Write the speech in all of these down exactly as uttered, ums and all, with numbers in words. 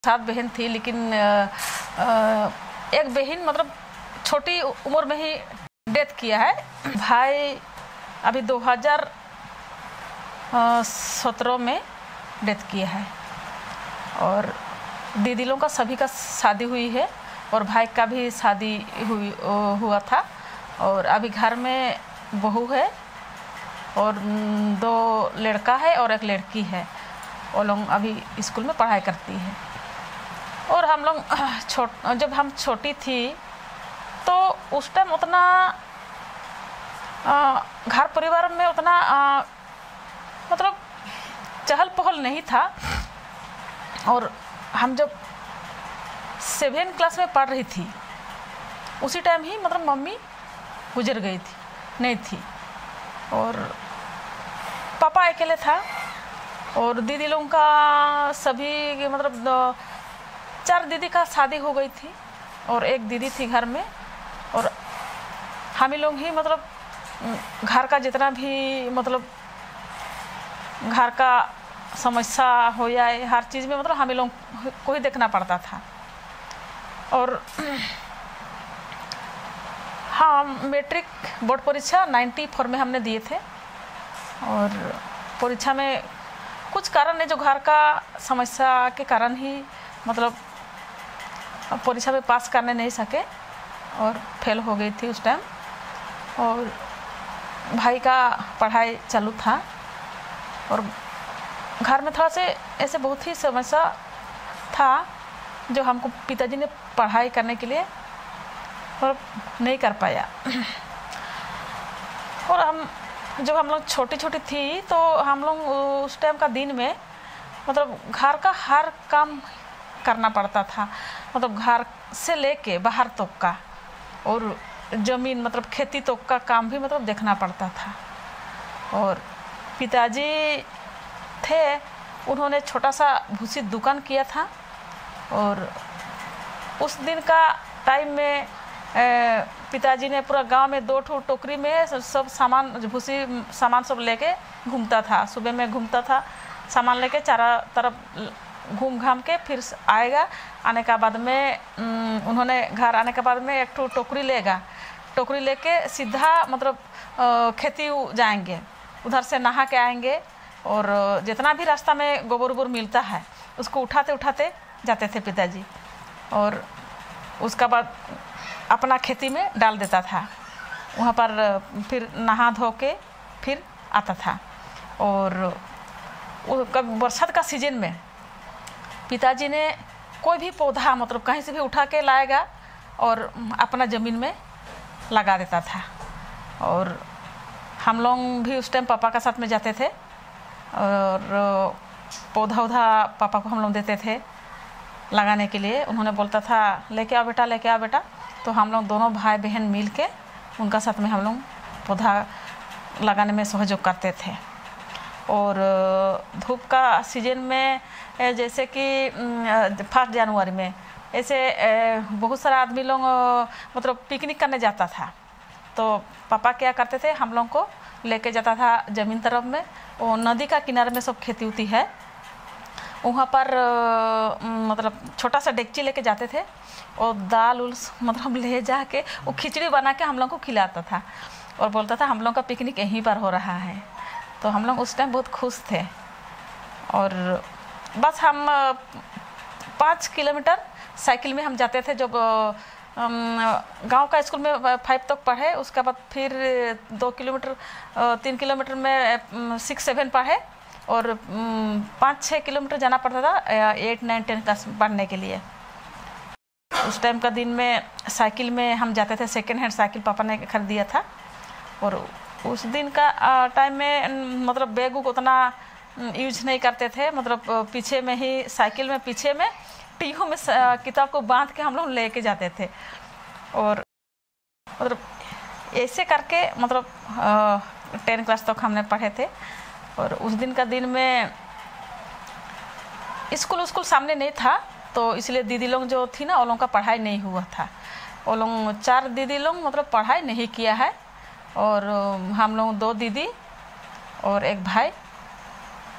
सात बहन थी, लेकिन एक बहन मतलब छोटी उम्र में ही डेथ किया है। भाई अभी दो हज़ार सत्रह में डेथ किया है और दीदी लोगों का सभी का शादी हुई है और भाई का भी शादी हुई हुआ था और अभी घर में बहू है और दो लड़का है और एक लड़की है। वो लोग अभी स्कूल में पढ़ाई करती है। और हम लोग छोट जब हम छोटी थी तो उस टाइम उतना घर परिवार में उतना आ, मतलब चहल पहल नहीं था। और हम जब सेवन क्लास में पढ़ रही थी उसी टाइम ही मतलब मम्मी गुजर गई थी, नहीं थी और पापा अकेले था और दीदी लोगों का सभी मतलब चार दीदी का शादी हो गई थी और एक दीदी थी घर में। और हम लोग ही मतलब घर का जितना भी मतलब घर का समस्या हो या हर चीज़ में मतलब हम लोग को ही देखना पड़ता था। और हाँ, मैट्रिक बोर्ड परीक्षा चौरानवे में हमने दिए थे और परीक्षा में कुछ कारण है जो घर का समस्या के कारण ही मतलब परीक्षा में पास करने नहीं सके और फेल हो गई थी उस टाइम। और भाई का पढ़ाई चालू था और घर में थोड़ा से ऐसे बहुत ही समस्या था जो हमको पिताजी ने पढ़ाई करने के लिए और नहीं कर पाया। और हम जब हम लोग छोटी छोटी थी तो हम लोग उस टाइम का दिन में मतलब घर का हर काम करना पड़ता था, मतलब घर से लेके बाहर तक का और ज़मीन मतलब खेती तक का काम भी मतलब देखना पड़ता था। और पिताजी थे, उन्होंने छोटा सा भूसी दुकान किया था और उस दिन का टाइम में पिताजी ने पूरा गांव में दो ठो टोकरी में सब सामान भूसी सामान सब लेके घूमता था। सुबह में घूमता था सामान लेके चारों तरफ घूम घाम के फिर आएगा। आने का बाद में उन्होंने घर आने के बाद में एक ठो टोकरी लेगा, टोकरी लेके सीधा मतलब खेती जाएंगे, उधर से नहा के आएंगे और जितना भी रास्ता में गोबर वोबर मिलता है उसको उठाते उठाते जाते थे पिताजी। और उसका बाद अपना खेती में डाल देता था, वहाँ पर फिर नहा धो के फिर आता था। और कब बरसात का सीजन में पिताजी ने कोई भी पौधा मतलब कहीं से भी उठा के लाएगा और अपना ज़मीन में लगा देता था। और हम लोग भी उस टाइम पापा का साथ में जाते थे और पौधा उधा पापा को हम लोग देते थे लगाने के लिए। उन्होंने बोलता था लेके आओ बेटा, लेके आओ बेटा, तो हम लोग दोनों भाई बहन मिल के उनका साथ में हम लोग पौधा लगाने में सहयोग करते थे। और धूप का सीजन में जैसे कि फर्स्ट जनवरी में ऐसे बहुत सारा आदमी लोग मतलब पिकनिक करने जाता था, तो पापा क्या करते थे हम लोग को लेके जाता था ज़मीन तरफ में, वो नदी का किनारे में सब खेती होती है, वहाँ पर मतलब छोटा सा डेगची लेके जाते थे और दाल उल मतलब ले जा के वो खिचड़ी बना के हम लोग को खिलाता था और बोलता था हम लोग का पिकनिक यहीं पर हो रहा है। तो हम लोग उस टाइम बहुत खुश थे। और बस हम पाँच किलोमीटर साइकिल में हम जाते थे। जब गांव का स्कूल में फाइव तक पढ़े, उसके बाद फिर दो किलोमीटर तीन किलोमीटर में सिक्स सेवन पढ़े और पाँच छः किलोमीटर जाना पड़ता था एट नाइन टेन क्लास पढ़ने के लिए। उस टाइम का दिन में साइकिल में हम जाते थे, सेकेंड हैंड साइकिल पापा ने खरीद दिया था। और उस दिन का टाइम में मतलब बैग उतना यूज नहीं करते थे, मतलब पीछे में ही साइकिल में पीछे में टीहों में किताब को बांध के हम लोग लेके जाते थे। और मतलब ऐसे करके मतलब टेन क्लास तक हमने पढ़े थे। और उस दिन का दिन में स्कूल स्कूल सामने नहीं था, तो इसलिए दीदी लोग जो थी ना, वो लोगों का पढ़ाई नहीं हुआ था। वो लोग चार दीदी लोग मतलब पढ़ाई नहीं किया है और हम लोग दो दीदी और एक भाई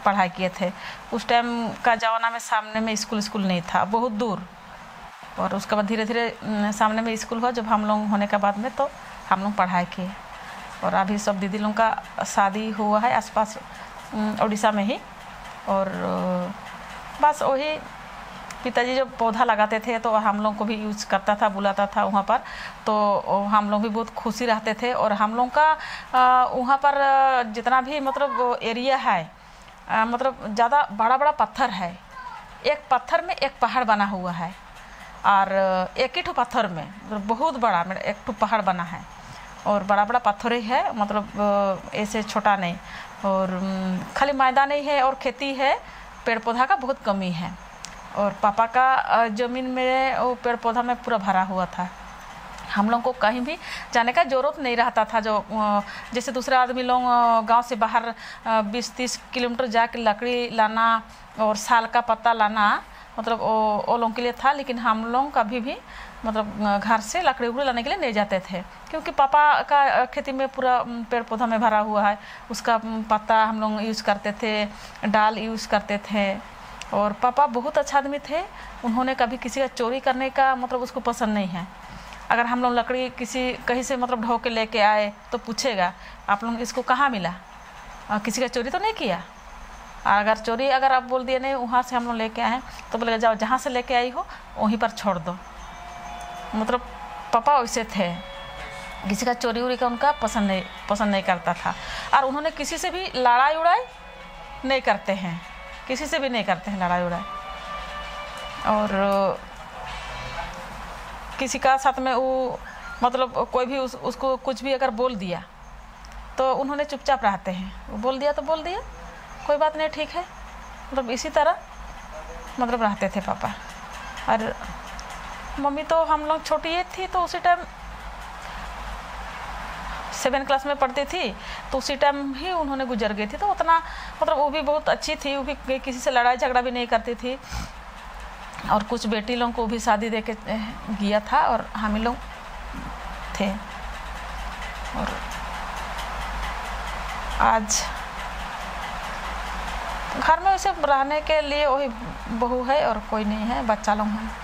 पढ़ाई किए थे। उस टाइम का ज़माना में सामने में स्कूल स्कूल नहीं था, बहुत दूर। और उसके बाद धीरे धीरे सामने में स्कूल हुआ जब हम लोग होने के बाद में, तो हम लोग पढ़ाई किए। और अभी सब दीदी लोगों का शादी हुआ है आसपास उड़ीसा में ही। और बस वही पिताजी जो पौधा लगाते थे तो हम लोग को भी यूज़ करता था, बुलाता था वहाँ पर, तो हम लोग भी बहुत खुशी रहते थे। और हम लोग का वहाँ पर जितना भी मतलब एरिया है, मतलब ज़्यादा बड़ा बड़ा पत्थर है, एक पत्थर में एक पहाड़ बना हुआ है। और एक ही ठो पत्थर में मतलब बहुत बड़ा एक ठो पहाड़ बना है। और बड़ा बड़ा पत्थर ही है, मतलब ऐसे छोटा नहीं। और खाली मैदान ही है और खेती है, पेड़ पौधा का बहुत कमी है। और पापा का ज़मीन में वो पेड़ पौधा में पूरा भरा हुआ था। हम लोग को कहीं भी जाने का ज़रूरत नहीं रहता था। जो जैसे दूसरे आदमी लोग गांव से बाहर बीस तीस किलोमीटर जाकर लकड़ी लाना और साल का पत्ता लाना, मतलब वो वो लोगों के लिए था। लेकिन हम लोग कभी भी मतलब घर से लकड़ी उकड़ी लाने के लिए नहीं जाते थे, क्योंकि पापा का खेती में पूरा पेड़ पौधा में भरा हुआ है। उसका पत्ता हम लोग यूज़ करते थे, डाल यूज़ करते थे। और पापा बहुत अच्छा आदमी थे, उन्होंने कभी किसी का चोरी करने का मतलब उसको पसंद नहीं है। अगर हम लोग लकड़ी किसी कहीं से मतलब ढो के लेके आए तो पूछेगा आप लोग इसको कहाँ मिला, आ, किसी का चोरी तो नहीं किया। अगर चोरी अगर आप बोल दिए नहीं वहाँ से हम लोग लेके आए हैं, तो बोलेगा जाओ जहाँ से लेके आई हो वहीं पर छोड़ दो। मतलब पापा वैसे थे, किसी का चोरी उरी का उनका पसंद नहीं पसंद नहीं करता था। और उन्होंने किसी से भी लड़ाई उड़ाई नहीं करते हैं, किसी से भी नहीं करते हैं लड़ाई उड़ाई। और किसी का साथ में वो मतलब कोई भी उस, उसको कुछ भी अगर बोल दिया तो उन्होंने चुपचाप रहते हैं। वो बोल दिया तो बोल दिया, कोई बात नहीं, ठीक है। मतलब इसी तरह मतलब रहते थे पापा। और मम्मी तो हम लोग छोटी ही थी, तो उसी टाइम सेवन क्लास में पढ़ती थी, तो उसी टाइम ही उन्होंने गुजर गई थी। तो उतना मतलब वो भी बहुत अच्छी थी, वो भी किसी से लड़ाई झगड़ा भी नहीं करती थी। और कुछ बेटी लोगों को भी शादी दे के गया था और हम ही लोग थे। और आज घर में वैसे रहने के लिए वही बहू है और कोई नहीं है, बच्चा लोग हैं।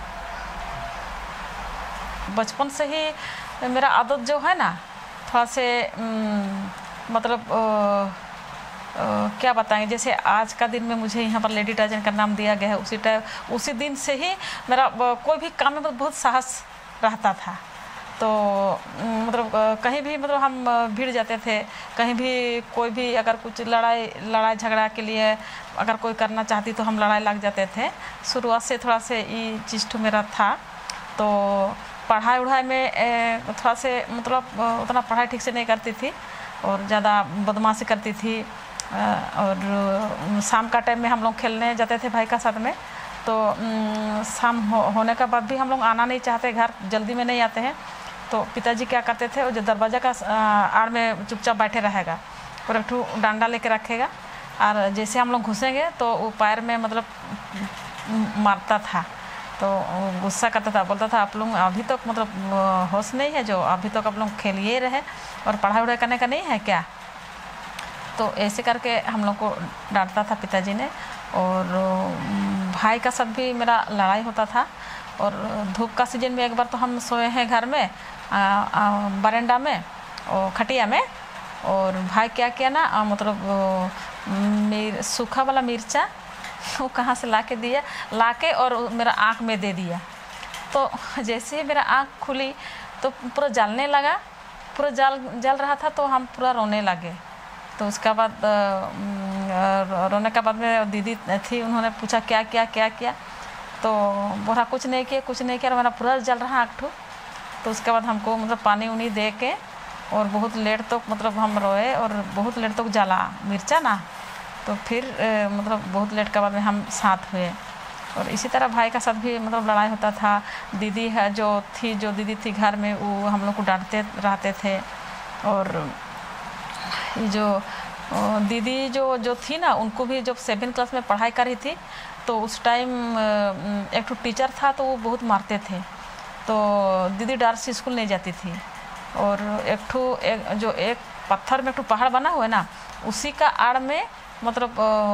बचपन से ही मेरा आदत जो है ना, थोड़ा से मतलब आ, आ, क्या बताएंगे, जैसे आज का दिन में मुझे यहाँ पर लेडी टाइजन का नाम दिया गया है, उसी टाइम उसी दिन से ही मेरा कोई भी काम में बहुत साहस रहता था। तो मतलब कहीं भी मतलब हम भीड़ जाते थे, कहीं भी कोई भी अगर कुछ लड़ाई लड़ाई झगड़ा के लिए अगर कोई करना चाहती तो हम लड़ाई लग जाते थे। शुरुआत से थोड़ा से ये चीज़ तो मेरा था। तो पढ़ाई उढ़ाई में थोड़ा से मतलब उतना पढ़ाई ठीक से नहीं करती थी और ज़्यादा बदमाशी करती थी। और शाम का टाइम में हम लोग खेलने जाते थे भाई का साथ में, तो शाम हो, होने का बाद भी हम लोग आना नहीं चाहते, घर जल्दी में नहीं आते हैं। तो पिताजी क्या करते थे, वो जो दरवाज़ा का आड़ में चुपचाप बैठे रहेगा और एक ठो डंडा लेके रखेगा, और जैसे हम लोग घुसेंगे तो वो पैर में मतलब मारता था। तो गुस्सा करता था, बोलता था आप लोग अभी तक तो मतलब होश नहीं है, जो अभी तक तो आप लोग खेलिए रहे और पढ़ाई वढ़ाई करने का नहीं है क्या। तो ऐसे करके हम लोग को डांटता था पिताजी ने। और भाई का साथ भी मेरा लड़ाई होता था। और धूप का सीजन में एक बार तो हम सोए हैं घर में बरामदा में और खटिया में, और भाई क्या किया ना, मतलब मिर सूखा वाला मिर्चा वो कहाँ से ला के दिया, ला के और मेरा आँख में दे दिया। तो जैसे ही मेरा आँख खुली तो पूरा जलने लगा, पूरा जल जल रहा था, तो हम पूरा रोने लगे। तो उसके बाद रोने के बाद में दीदी थी, उन्होंने पूछा क्या क्या क्या किया, तो बोला कुछ नहीं किया कुछ नहीं किया, मेरा पूरा जल रहा आँख ठू। तो उसके बाद हमको मतलब पानी उनी दे के और बहुत लेट तक तो मतलब हम रोए और बहुत लेट तक तो जला मिर्चा ना। तो फिर मतलब बहुत लेट के बाद में हम साथ हुए। और इसी तरह भाई का साथ भी मतलब लड़ाई होता था। दीदी है जो थी जो दीदी थी घर में, वो हम लोग को डांटते रहते थे। और जो दीदी जो जो थी ना, उनको भी जब सेवन क्लास में पढ़ाई कर रही थी, तो उस टाइम एक तो टीचर था तो वो बहुत मारते थे। तो दीदी डर से स्कूल नहीं जाती थी। और एक ठो एक जो एक पत्थर में एक ठो पहाड़ बना हुआ है ना, उसी का आड़ में मतलब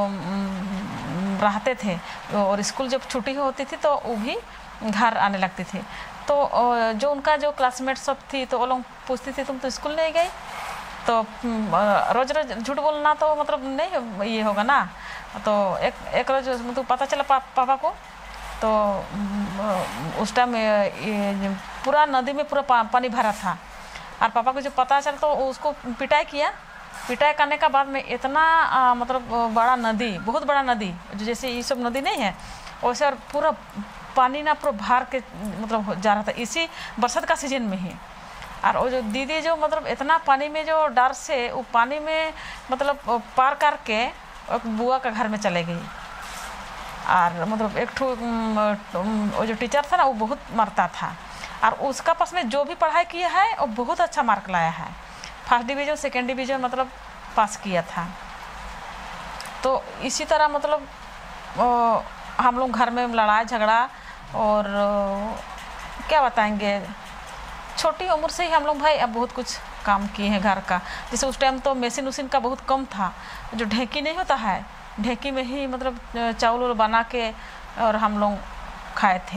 रहते थे, और स्कूल जब छुट्टी होती थी तो वो भी घर आने लगती थी। तो जो उनका जो क्लासमेट सब थी तो वो लोग पूछती थी तुम तो स्कूल नहीं गई, तो रोज रोज झूठ बोलना तो मतलब नहीं ये होगा ना। तो एक एक रोज मतलब पता चला पा, पापा को, तो उस टाइम पूरा नदी में पूरा पा, पानी भरा था, और पापा को जो पता चला तो उसको पिटाई किया। पिटाई करने का बाद में इतना आ, मतलब बड़ा नदी, बहुत बड़ा नदी, जो जैसे ये सब नदी नहीं है वैसे, और पूरा पानी ना पूरा भर के मतलब जा रहा था, इसी बरसात का सीजन में ही। और वो जो दीदी जो मतलब इतना पानी में जो डर से वो पानी में मतलब पार करके एक बुआ का घर में चले गई। और मतलब एक ठो वो जो टीचर था ना वो बहुत मारता था, और उसका पास में जो भी पढ़ाई किया है वो बहुत अच्छा मार्क लाया है, फर्स्ट डिवीज़न सेकेंड डिवीज़न मतलब पास किया था। तो इसी तरह मतलब हम लोग घर में लड़ाई झगड़ा, और क्या बताएंगे, छोटी उम्र से ही हम लोग भाई अब बहुत कुछ काम किए हैं घर का। जैसे उस टाइम तो मशीन उशीन का बहुत कम था, जो ढेकी नहीं होता है, ढेकी में ही मतलब चावल उल बना के और हम लोग खाए थे।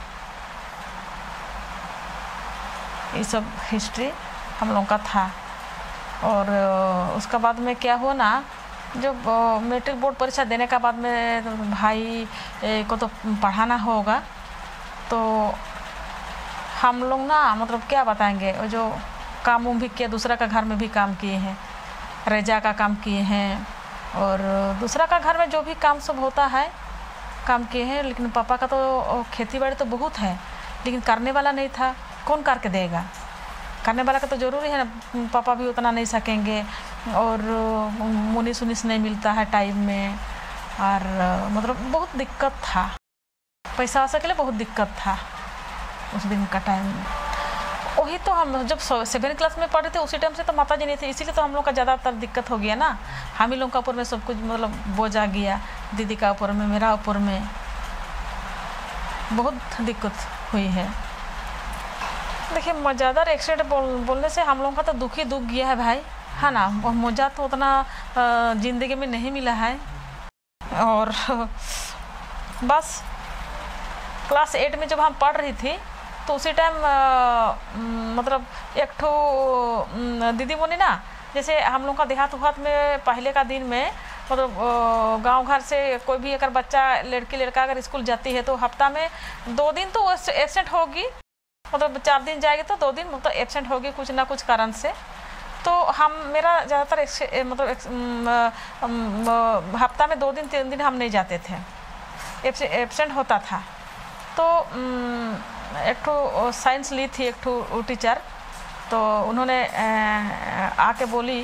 ये सब हिस्ट्री हम लोग का था। और उसका बाद में क्या हुआ ना, जब मैट्रिक बोर्ड परीक्षा देने का बाद में भाई को तो पढ़ाना होगा, तो हम लोग ना मतलब क्या बताएंगे, जो काम उम भी किया, दूसरा का घर में भी काम किए हैं, रेजा का काम किए हैं, और दूसरा का घर में जो भी काम सब होता है काम किए हैं। लेकिन पापा का तो खेती बाड़ी तो बहुत है, लेकिन करने वाला नहीं था, कौन करके देगा, करने वाला का तो ज़रूरी है ना, पापा भी उतना नहीं सकेंगे, और मुनीस उनीस नहीं मिलता है टाइम में, और मतलब बहुत दिक्कत था, पैसा वैसा के लिए बहुत दिक्कत था उस दिन का टाइम में। वही तो हम जब सेवन क्लास में पढ़े थे उसी टाइम से तो माता जी नहीं थी, इसीलिए तो हम लोग का ज़्यादातर दिक्कत हो गया ना। हम ही लोग का ऊपर में सब कुछ मतलब बोझ आ गया, दीदी का ऊपर में, मेरा ऊपर में बहुत दिक्कत हुई है। देखिए मज़ेदार एक्सीडेंट बोल, बोलने से हम लोगों का तो दुख ही दुख गया है भाई, है ना। मज़ा तो उतना ज़िंदगी में नहीं मिला है। और बस क्लास एट में जब हम पढ़ रही थी तो उसी टाइम मतलब एक ठो दीदी बोली ना, जैसे हम लोग का देहात उहात में पहले का दिन में मतलब गांव घर से कोई भी अगर बच्चा लड़की लड़का अगर स्कूल जाती है तो हफ्ता में दो दिन तो एब्सेंट होगी, मतलब चार दिन जाएगी तो दो दिन मतलब एब्सेंट होगी कुछ ना कुछ कारण से। तो हम मेरा ज़्यादातर मतलब हफ्ता में दो दिन तीन दिन हम नहीं जाते थे, एब्सेंट होता था। तो एक ठो साइंस ली थी एक ठो टीचर, तो उन्होंने आके बोली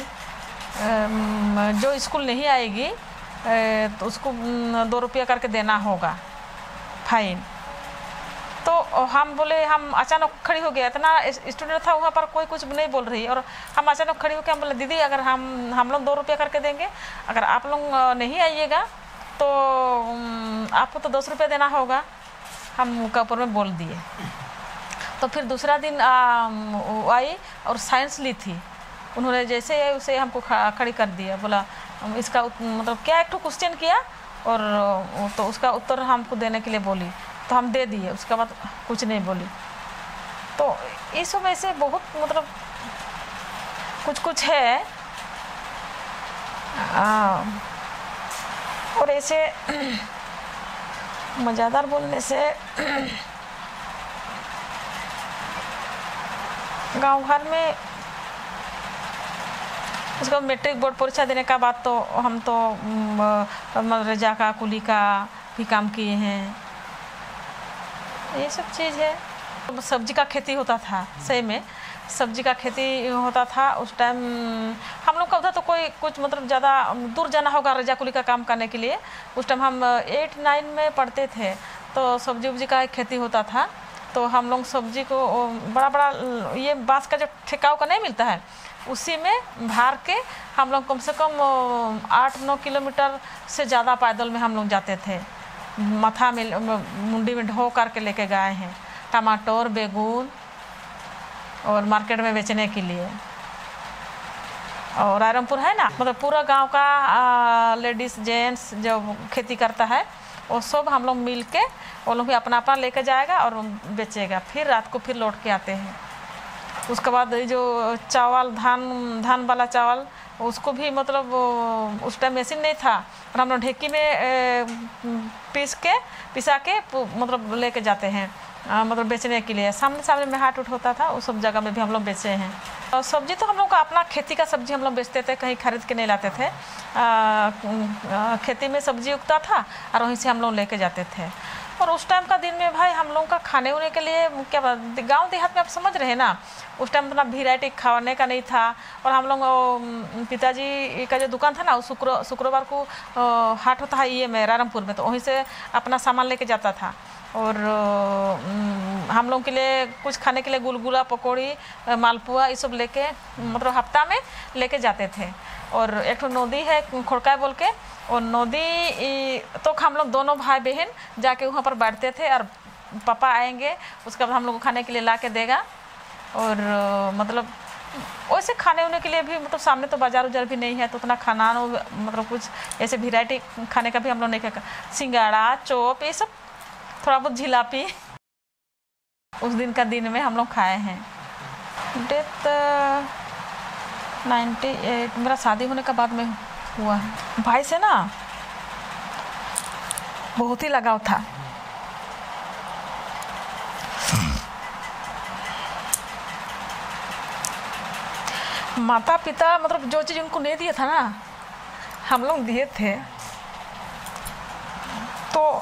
जो स्कूल नहीं आएगी तो उसको दो रुपया करके देना होगा फाइन। तो हम बोले, हम अचानक खड़ी हो गए, इतना स्टूडेंट था वहाँ पर, कोई कुछ नहीं बोल रही, और हम अचानक खड़ी हो गए। हम बोले दीदी अगर हम हम लोग दो रुपया करके देंगे, अगर आप लोग नहीं आइएगा तो आपको तो दस रुपये देना होगा, हम मुँह ऊपर में बोल दिए। तो फिर दूसरा दिन आई और साइंस ली थी, उन्होंने जैसे उसे हमको खड़ी कर दिया, बोला इसका मतलब क्या एक ठो क्वेश्चन किया और तो उसका उत्तर हमको देने के लिए बोली, तो हम दे दिए, उसके बाद कुछ नहीं बोली। तो ये सब ऐसे बहुत मतलब कुछ कुछ है। आ, और ऐसे मज़ेदार बोलने से गांव घर में उसका मैट्रिक बोर्ड परीक्षा देने का बाद तो हम तो रेजा का कुली का भी काम किए हैं, ये सब चीज़ है। सब्जी का खेती होता था, सही में सब्जी का खेती होता था उस टाइम। हम लोग का उधर तो कोई कुछ मतलब ज़्यादा दूर जाना होगा रेजा कुली का काम करने के लिए। उस टाइम हम एट नाइन में पढ़ते थे, तो सब्जी उब्जी का खेती होता था। तो हम लोग सब्जी को बड़ा बड़ा ये बांस का जो ठेकाव का नहीं मिलता है, उसी में भर के हम लोग कम से कम आठ नौ किलोमीटर से ज़्यादा पैदल में हम लोग जाते थे। माथा में मुंडी में ढो करके लेके गए हैं टमाटर बैगन और मार्केट में बेचने के लिए। और रायरंगपुर है ना, मतलब पूरा गांव का लेडीज़ जेंट्स जो खेती करता है वो सब हम लोग मिल के, वो लोग भी अपना अपना लेके जाएगा और बेचेगा, फिर रात को फिर लौट के आते हैं। उसके बाद जो चावल धान धान वाला चावल उसको भी मतलब उस टाइम मशीन नहीं था और हम लोग ढेकी में पीस के पिसा के मतलब लेके जाते हैं आ, मतलब बेचने के लिए। सामने सामने में हाट उठ होता था, उस सब जगह में भी हम लोग बेचे हैं। और सब्जी तो हम लोग का अपना खेती का सब्जी हम लोग बेचते थे, कहीं खरीद के नहीं लाते थे। आ, आ, खेती में सब्जी उगता था और वहीं से हम लोग लेके जाते थे। और उस टाइम का दिन में भाई हम लोगों का खाने उने के लिए क्या गांव देहात में आप समझ रहे हैं ना, उस टाइम उतना वैरायटी खाने का नहीं था। और हम लोग पिताजी का जो दुकान था ना, वो शुक्र शुक्रवार को हाट होता है ये में रायरंगपुर में, तो वहीं से अपना सामान लेके जाता था। और हम लोग के लिए कुछ खाने के लिए गुलगुला पकौड़ी मालपुआ ये सब लेके मतलब हफ्ता में लेके जाते थे। और एक तो नदी है खोड़का बोल के, और नदी तो हम लोग दोनों भाई बहन जाके वहाँ पर बैठते थे और पापा आएंगे, उसके बाद हम लोग को खाने के लिए ला के देगा। और मतलब वैसे खाने उने के लिए भी मतलब सामने तो बाजार उजार भी नहीं है, तो उतना खाना मतलब कुछ ऐसे वैरायटी खाने का भी हम लोग नहीं खाया। सिंगाड़ा चौप ये सब थोड़ा बहुत जिलापी उस दिन का दिन में हम लोग खाए हैं। डेथ नाइन्टी एट मेरा शादी होने का बाद में हुआ है। भाई से ना बहुत ही लगाव था। माता पिता मतलब जो चीज़ उनको नहीं दिया था ना, हम लोग दिए थे। तो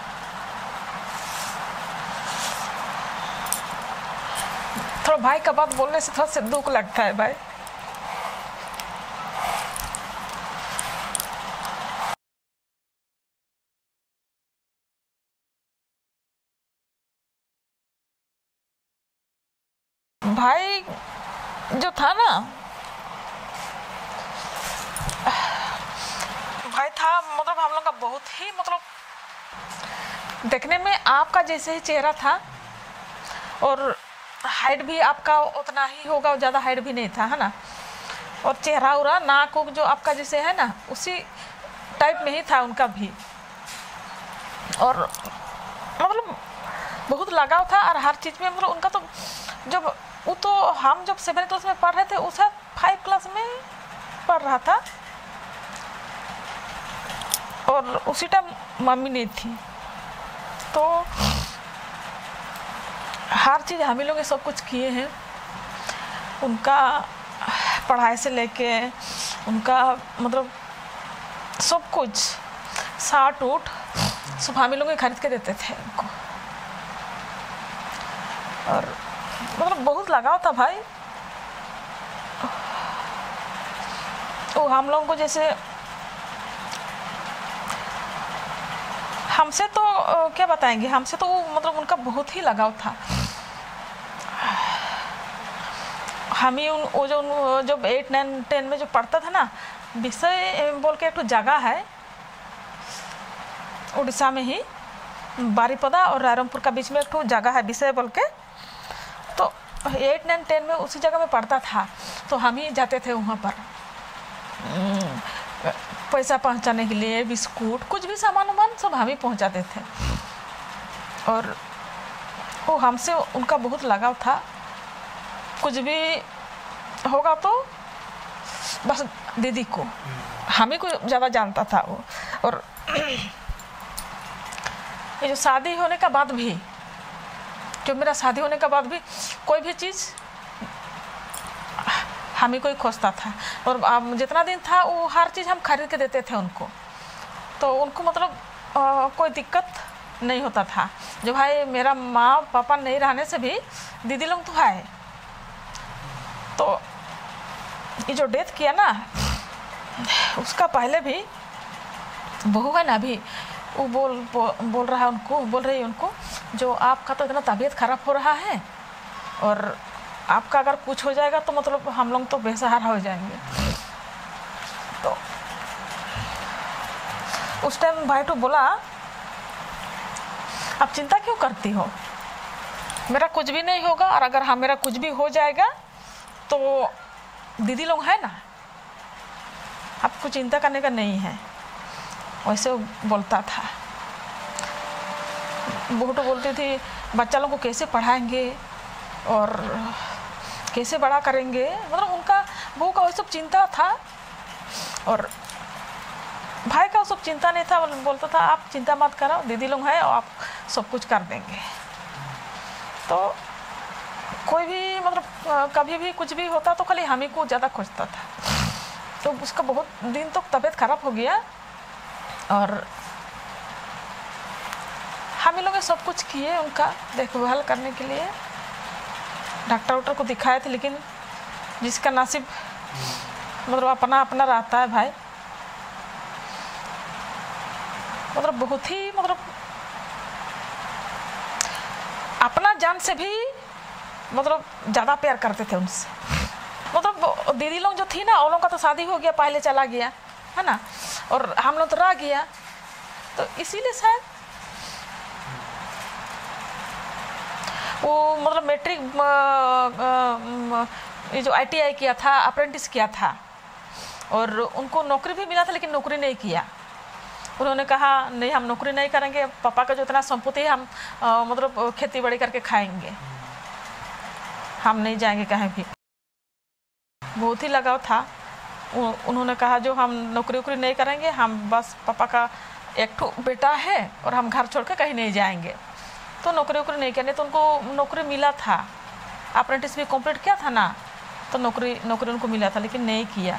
थोड़ा भाई का बात बोलने से थोड़ा सा दुख लगता है भाई। भाई जो था ना, भाई था मतलब हम लोग का बहुत ही मतलब देखने में आपका जैसे ही चेहरा था, और हाइट भी आपका उतना ही होगा, ज़्यादा हाइट भी नहीं था, है ना। और चेहरा उरा नाक जो आपका जैसे है ना उसी टाइप में ही था उनका भी। और मतलब बहुत लगाव था और हर चीज़ में मतलब उनका तो जब वो तो हम जब सेवन क्लास में पढ़ रहे थे उस फाइव क्लास में पढ़ रहा था, और उसी टाइम मम्मी नहीं थी, तो हर चीज़ हम ही लोग सब कुछ किए हैं। उनका पढ़ाई से लेके उनका मतलब सब कुछ साट उठ सब हम ही लोग खरीद के देते थे उनको। और मतलब बहुत लगाव था भाई। तो हम लोगों को जैसे हमसे तो क्या बताएंगे, हमसे तो मतलब उनका बहुत ही लगाव था। हम ही उन वो जो जब एट नाइन टेन में जो पढ़ता था ना, विषय बोल के एक तो जगह है उड़ीसा में ही, बारीपदा और रायरंगपुर का बीच में एक तो जगह है विषय बोल के, तो एट नाइन टेन में उसी जगह में पढ़ता था। तो हम ही जाते थे वहाँ पर पैसा पहुँचाने के लिए, बिस्कुट कुछ भी सामान वामान सब हम ही पहुँचाते थे। और वो हमसे उनका बहुत लगाव था। कुछ भी होगा तो बस दीदी को, हम ही को ज़्यादा जानता था वो। और ये जो शादी होने का बाद भी, जो मेरा शादी होने का बाद भी कोई भी चीज़ हम ही को ही खोजता था। और अब जितना दिन था वो हर चीज़ हम खरीद के देते थे उनको, तो उनको मतलब आ, कोई दिक्कत नहीं होता था। जो भाई मेरा माँ पापा नहीं रहने से भी दीदी लोग तो है। तो ये जो डेथ किया ना, उसका पहले भी बहू है ना अभी, वो बोल बो, बोल रहा है उनको, बोल रही है उनको, जो आपका तो इतना तबीयत खराब हो रहा है और आपका अगर कुछ हो जाएगा तो मतलब हम लोग तो बेसहारा हो जाएंगे। तो उस टाइम भाई तो बोला, आप चिंता क्यों करती हो, मेरा कुछ भी नहीं होगा, और अगर हाँ मेरा कुछ भी हो जाएगा तो दीदी लोग है ना, आपको चिंता करने का नहीं है, वैसे वो बोलता था। बहुत बोलती थी बच्चा लोग को कैसे पढ़ाएंगे और कैसे बड़ा करेंगे, मतलब उनका बहू का वही सब चिंता था और भाई का सब चिंता नहीं था। बोलता था आप चिंता मत करो, दीदी लोग हैं और आप सब कुछ कर देंगे। तो कोई भी मतलब कभी भी कुछ भी होता तो खाली हम ही को ज़्यादा खोजता था। तो उसका बहुत दिन तक तो तबीयत खराब हो गया और हम ही लोग सब कुछ किए उनका देखभाल करने के लिए, डॉक्टर वॉक्टर को दिखाए थे, लेकिन जिसका नसीब मतलब अपना अपना रहता है भाई। मतलब बहुत ही मतलब अपना जान से भी मतलब ज़्यादा प्यार करते थे उनसे। मतलब दीदी लोग जो थी ना, उन लोगों का तो शादी हो गया, पहले चला गया है ना, और हम लोग तो रह गया, तो इसीलिए शायद वो मतलब मैट्रिक ये जो आई टी आई किया था, अप्रेंटिस किया था और उनको नौकरी भी मिला था, लेकिन नौकरी नहीं किया। उन्होंने कहा नहीं हम नौकरी नहीं करेंगे, पापा का जो इतना संपत्ति है हम आ, मतलब खेती बाड़ी करके खाएंगे, हम नहीं जाएंगे कहीं भी। बहुत ही लगाव था। उन्होंने कहा जो हम नौकरी वोकरी नहीं करेंगे, हम बस पापा का एक ठो बेटा है और हम घर छोड़ के कहीं नहीं जाएंगे। तो नौकरी वोकरी नहीं करने, तो उनको नौकरी मिला था, अप्रेंटिस भी कंप्लीट किया था ना, तो नौकरी नौकरी उनको मिला था, लेकिन नहीं किया।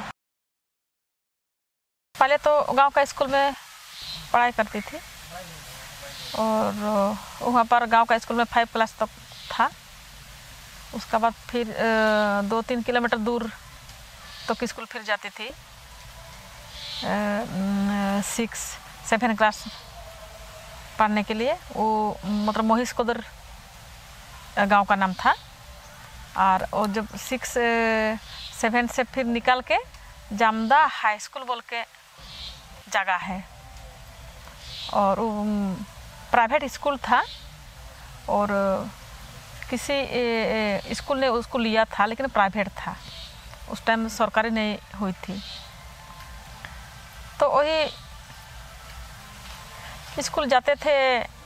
पहले तो गांव का स्कूल में पढ़ाई करती थी और वहाँ पर गांव का स्कूल में फाइव क्लास तक था। उसका बाद फिर दो तीन किलोमीटर दूर तक स्कूल फिर जाती थी, सिक्स सेवन क्लास पढ़ने के लिए। वो मतलब मोहिस कोदर गांव का नाम था। और वो जब सिक्स सेवन से फिर निकल के जामदा हाई स्कूल बोल के जगह है, और वो प्राइवेट स्कूल था और किसी स्कूल ने उसको लिया था, लेकिन प्राइवेट था, उस टाइम सरकारी नहीं हुई थी। तो वही स्कूल जाते थे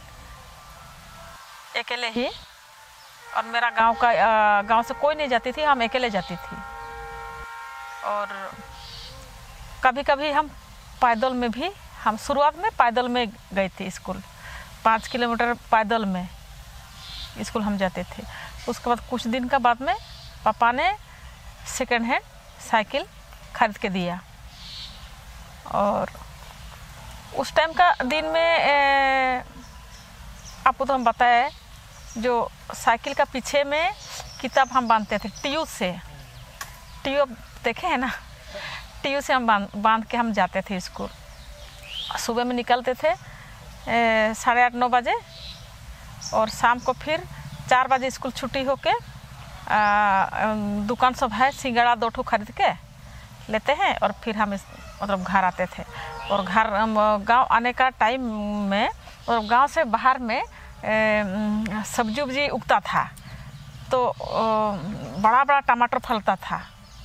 अकेले ही, और मेरा गांव का गांव से कोई नहीं जाती थी, हम अकेले जाती थी। और कभी कभी हम पैदल में भी, हम शुरुआत में पैदल में गए थे स्कूल, पाँच किलोमीटर पैदल में स्कूल हम जाते थे। उसके बाद कुछ दिन का बाद में पापा ने सेकेंड हैंड साइकिल खरीद के दिया। और उस टाइम का दिन में आपको तो हम बताए, जो साइकिल का पीछे में किताब हम बांधते थे टीयू से, टीयू देखे हैं ना, टीयू से हम बांध बांध के हम जाते थे स्कूल। सुबह में निकलते थे साढ़े आठ नौ बजे, और शाम को फिर चार बजे स्कूल छुट्टी होके दुकान सब है, सिंगड़ा दो ठो खरीद के लेते हैं और फिर हम इस, मतलब घर आते थे। और घर गांव आने का टाइम में और गांव से बाहर में सब्जी उब्जी उगता था, तो बड़ा बड़ा टमाटर फलता था।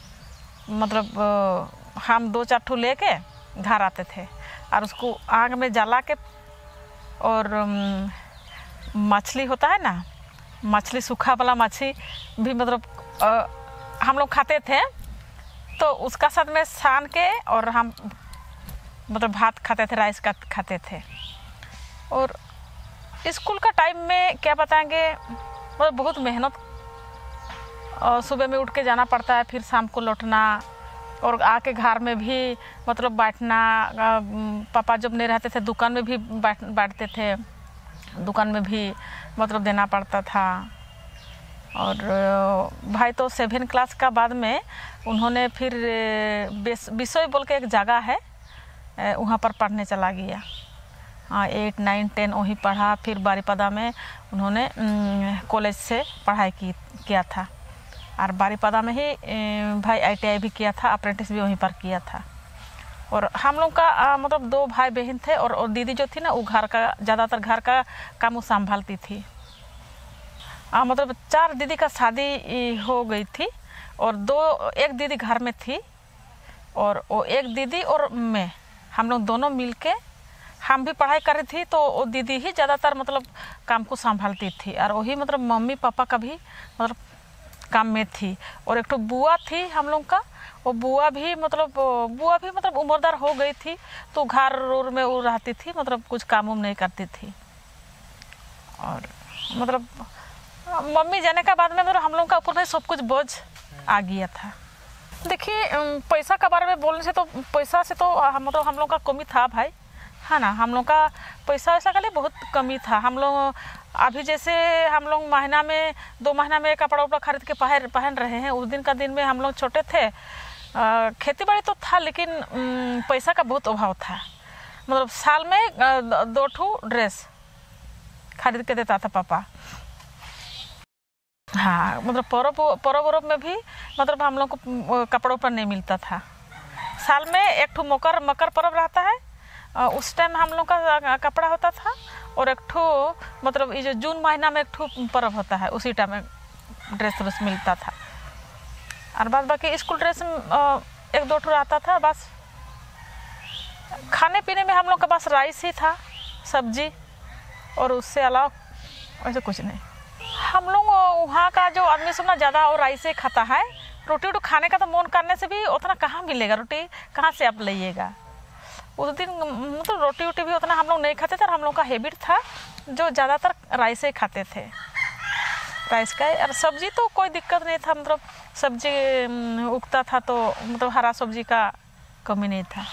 मतलब हम दो चार ठो लेके घर आते थे और उसको आग में जला के, और मछली होता है ना, मछली सूखा वाला मछली भी मतलब आ, हम लोग खाते थे, तो उसका साथ में सान के और हम मतलब भात खाते थे, राइस का खाते थे। और स्कूल का टाइम में क्या बताएंगे, मतलब बहुत मेहनत, सुबह में उठ के जाना पड़ता है, फिर शाम को लौटना, और आके घर में भी मतलब बैठना। पापा जब नहीं रहते थे दुकान में भी बैठ बैठते थे, दुकान में भी मतलब देना पड़ता था। और भाई तो सेवन क्लास का बाद में उन्होंने फिर बिसोई बोल के एक जगह है, वहाँ पर पढ़ने चला गया। हाँ, एट नाइन टेन वहीं पढ़ा। फिर बारीपदा में उन्होंने कॉलेज से पढ़ाई की किया था, और बारीपदा में ही भाई आई टी आई भी किया था, अप्रेंटिस भी वहीं पर किया था। और हम लोग का आ, मतलब दो भाई बहन थे, और, और दीदी जो थी ना, वो घर का ज़्यादातर घर का काम वो संभालती थी। आ, मतलब चार दीदी का शादी हो गई थी, और दो एक दीदी घर में थी, और वो एक दीदी और मैं, हम लोग दोनों मिलके, हम भी पढ़ाई कर रही थी तो वो दीदी ही ज़्यादातर मतलब काम को संभालती थी, और वही मतलब मम्मी पापा का भी मतलब काम में थी। और एक तो बुआ थी हम लोग का, वो बुआ भी मतलब बुआ भी मतलब उम्रदार हो गई थी, तो घर रोर में वो रहती थी, मतलब कुछ काम उम नहीं करती थी। और मतलब मम्मी जाने के बाद में मतलब हम लोग का ऊपर में सब कुछ बोझ आ गया था। देखिए पैसा के बारे में बोलने से तो पैसा से तो मतलब हम लोग का कमी था भाई, है ना। हम लोग का पैसा वैसा का लिए बहुत कमी था। हम लोग अभी जैसे हम लोग महीना में दो महीना में कपड़ा उपड़ा खरीद के पहन पहन रहे हैं, उस दिन का दिन में हम लोग छोटे थे, खेती बाड़ी तो था लेकिन पैसा का बहुत अभाव था। मतलब साल में दो ठो ड्रेस खरीद के देता था पापा। हाँ, मतलब पर्व पर्व वर्व में भी मतलब हम लोग को कपड़ों पर नहीं मिलता था। साल में एक ठो मकर मकर पर्व रहता है, उस टाइम हम लोग का कपड़ा होता था, और एक ठो मतलब ये जो जून महीना में एक ठो पर्व होता है, उसी टाइम में ड्रेस व्रेस मिलता था। और बाद बाकी स्कूल ड्रेस एक दो ठो आता था बस। खाने पीने में हम लोग का बस राइस ही था, सब्जी, और उससे अलावा ऐसे कुछ नहीं। हम लोग वहाँ का जो आदमी सब ना ज़्यादा और राइस ही खाता है। रोटी वोटी खाने का तो मन करने से भी उतना कहाँ मिलेगा, रोटी कहाँ से आप लाइएगा। उस दिन मतलब रोटी वोटी भी उतना हम लोग नहीं खाते थे, और हम लोग का हैबिट था जो ज़्यादातर राइस ही खाते थे, राइस का। और सब्जी तो कोई दिक्कत नहीं था, मतलब सब्जी उगता था तो मतलब हरा सब्जी का कमी नहीं था।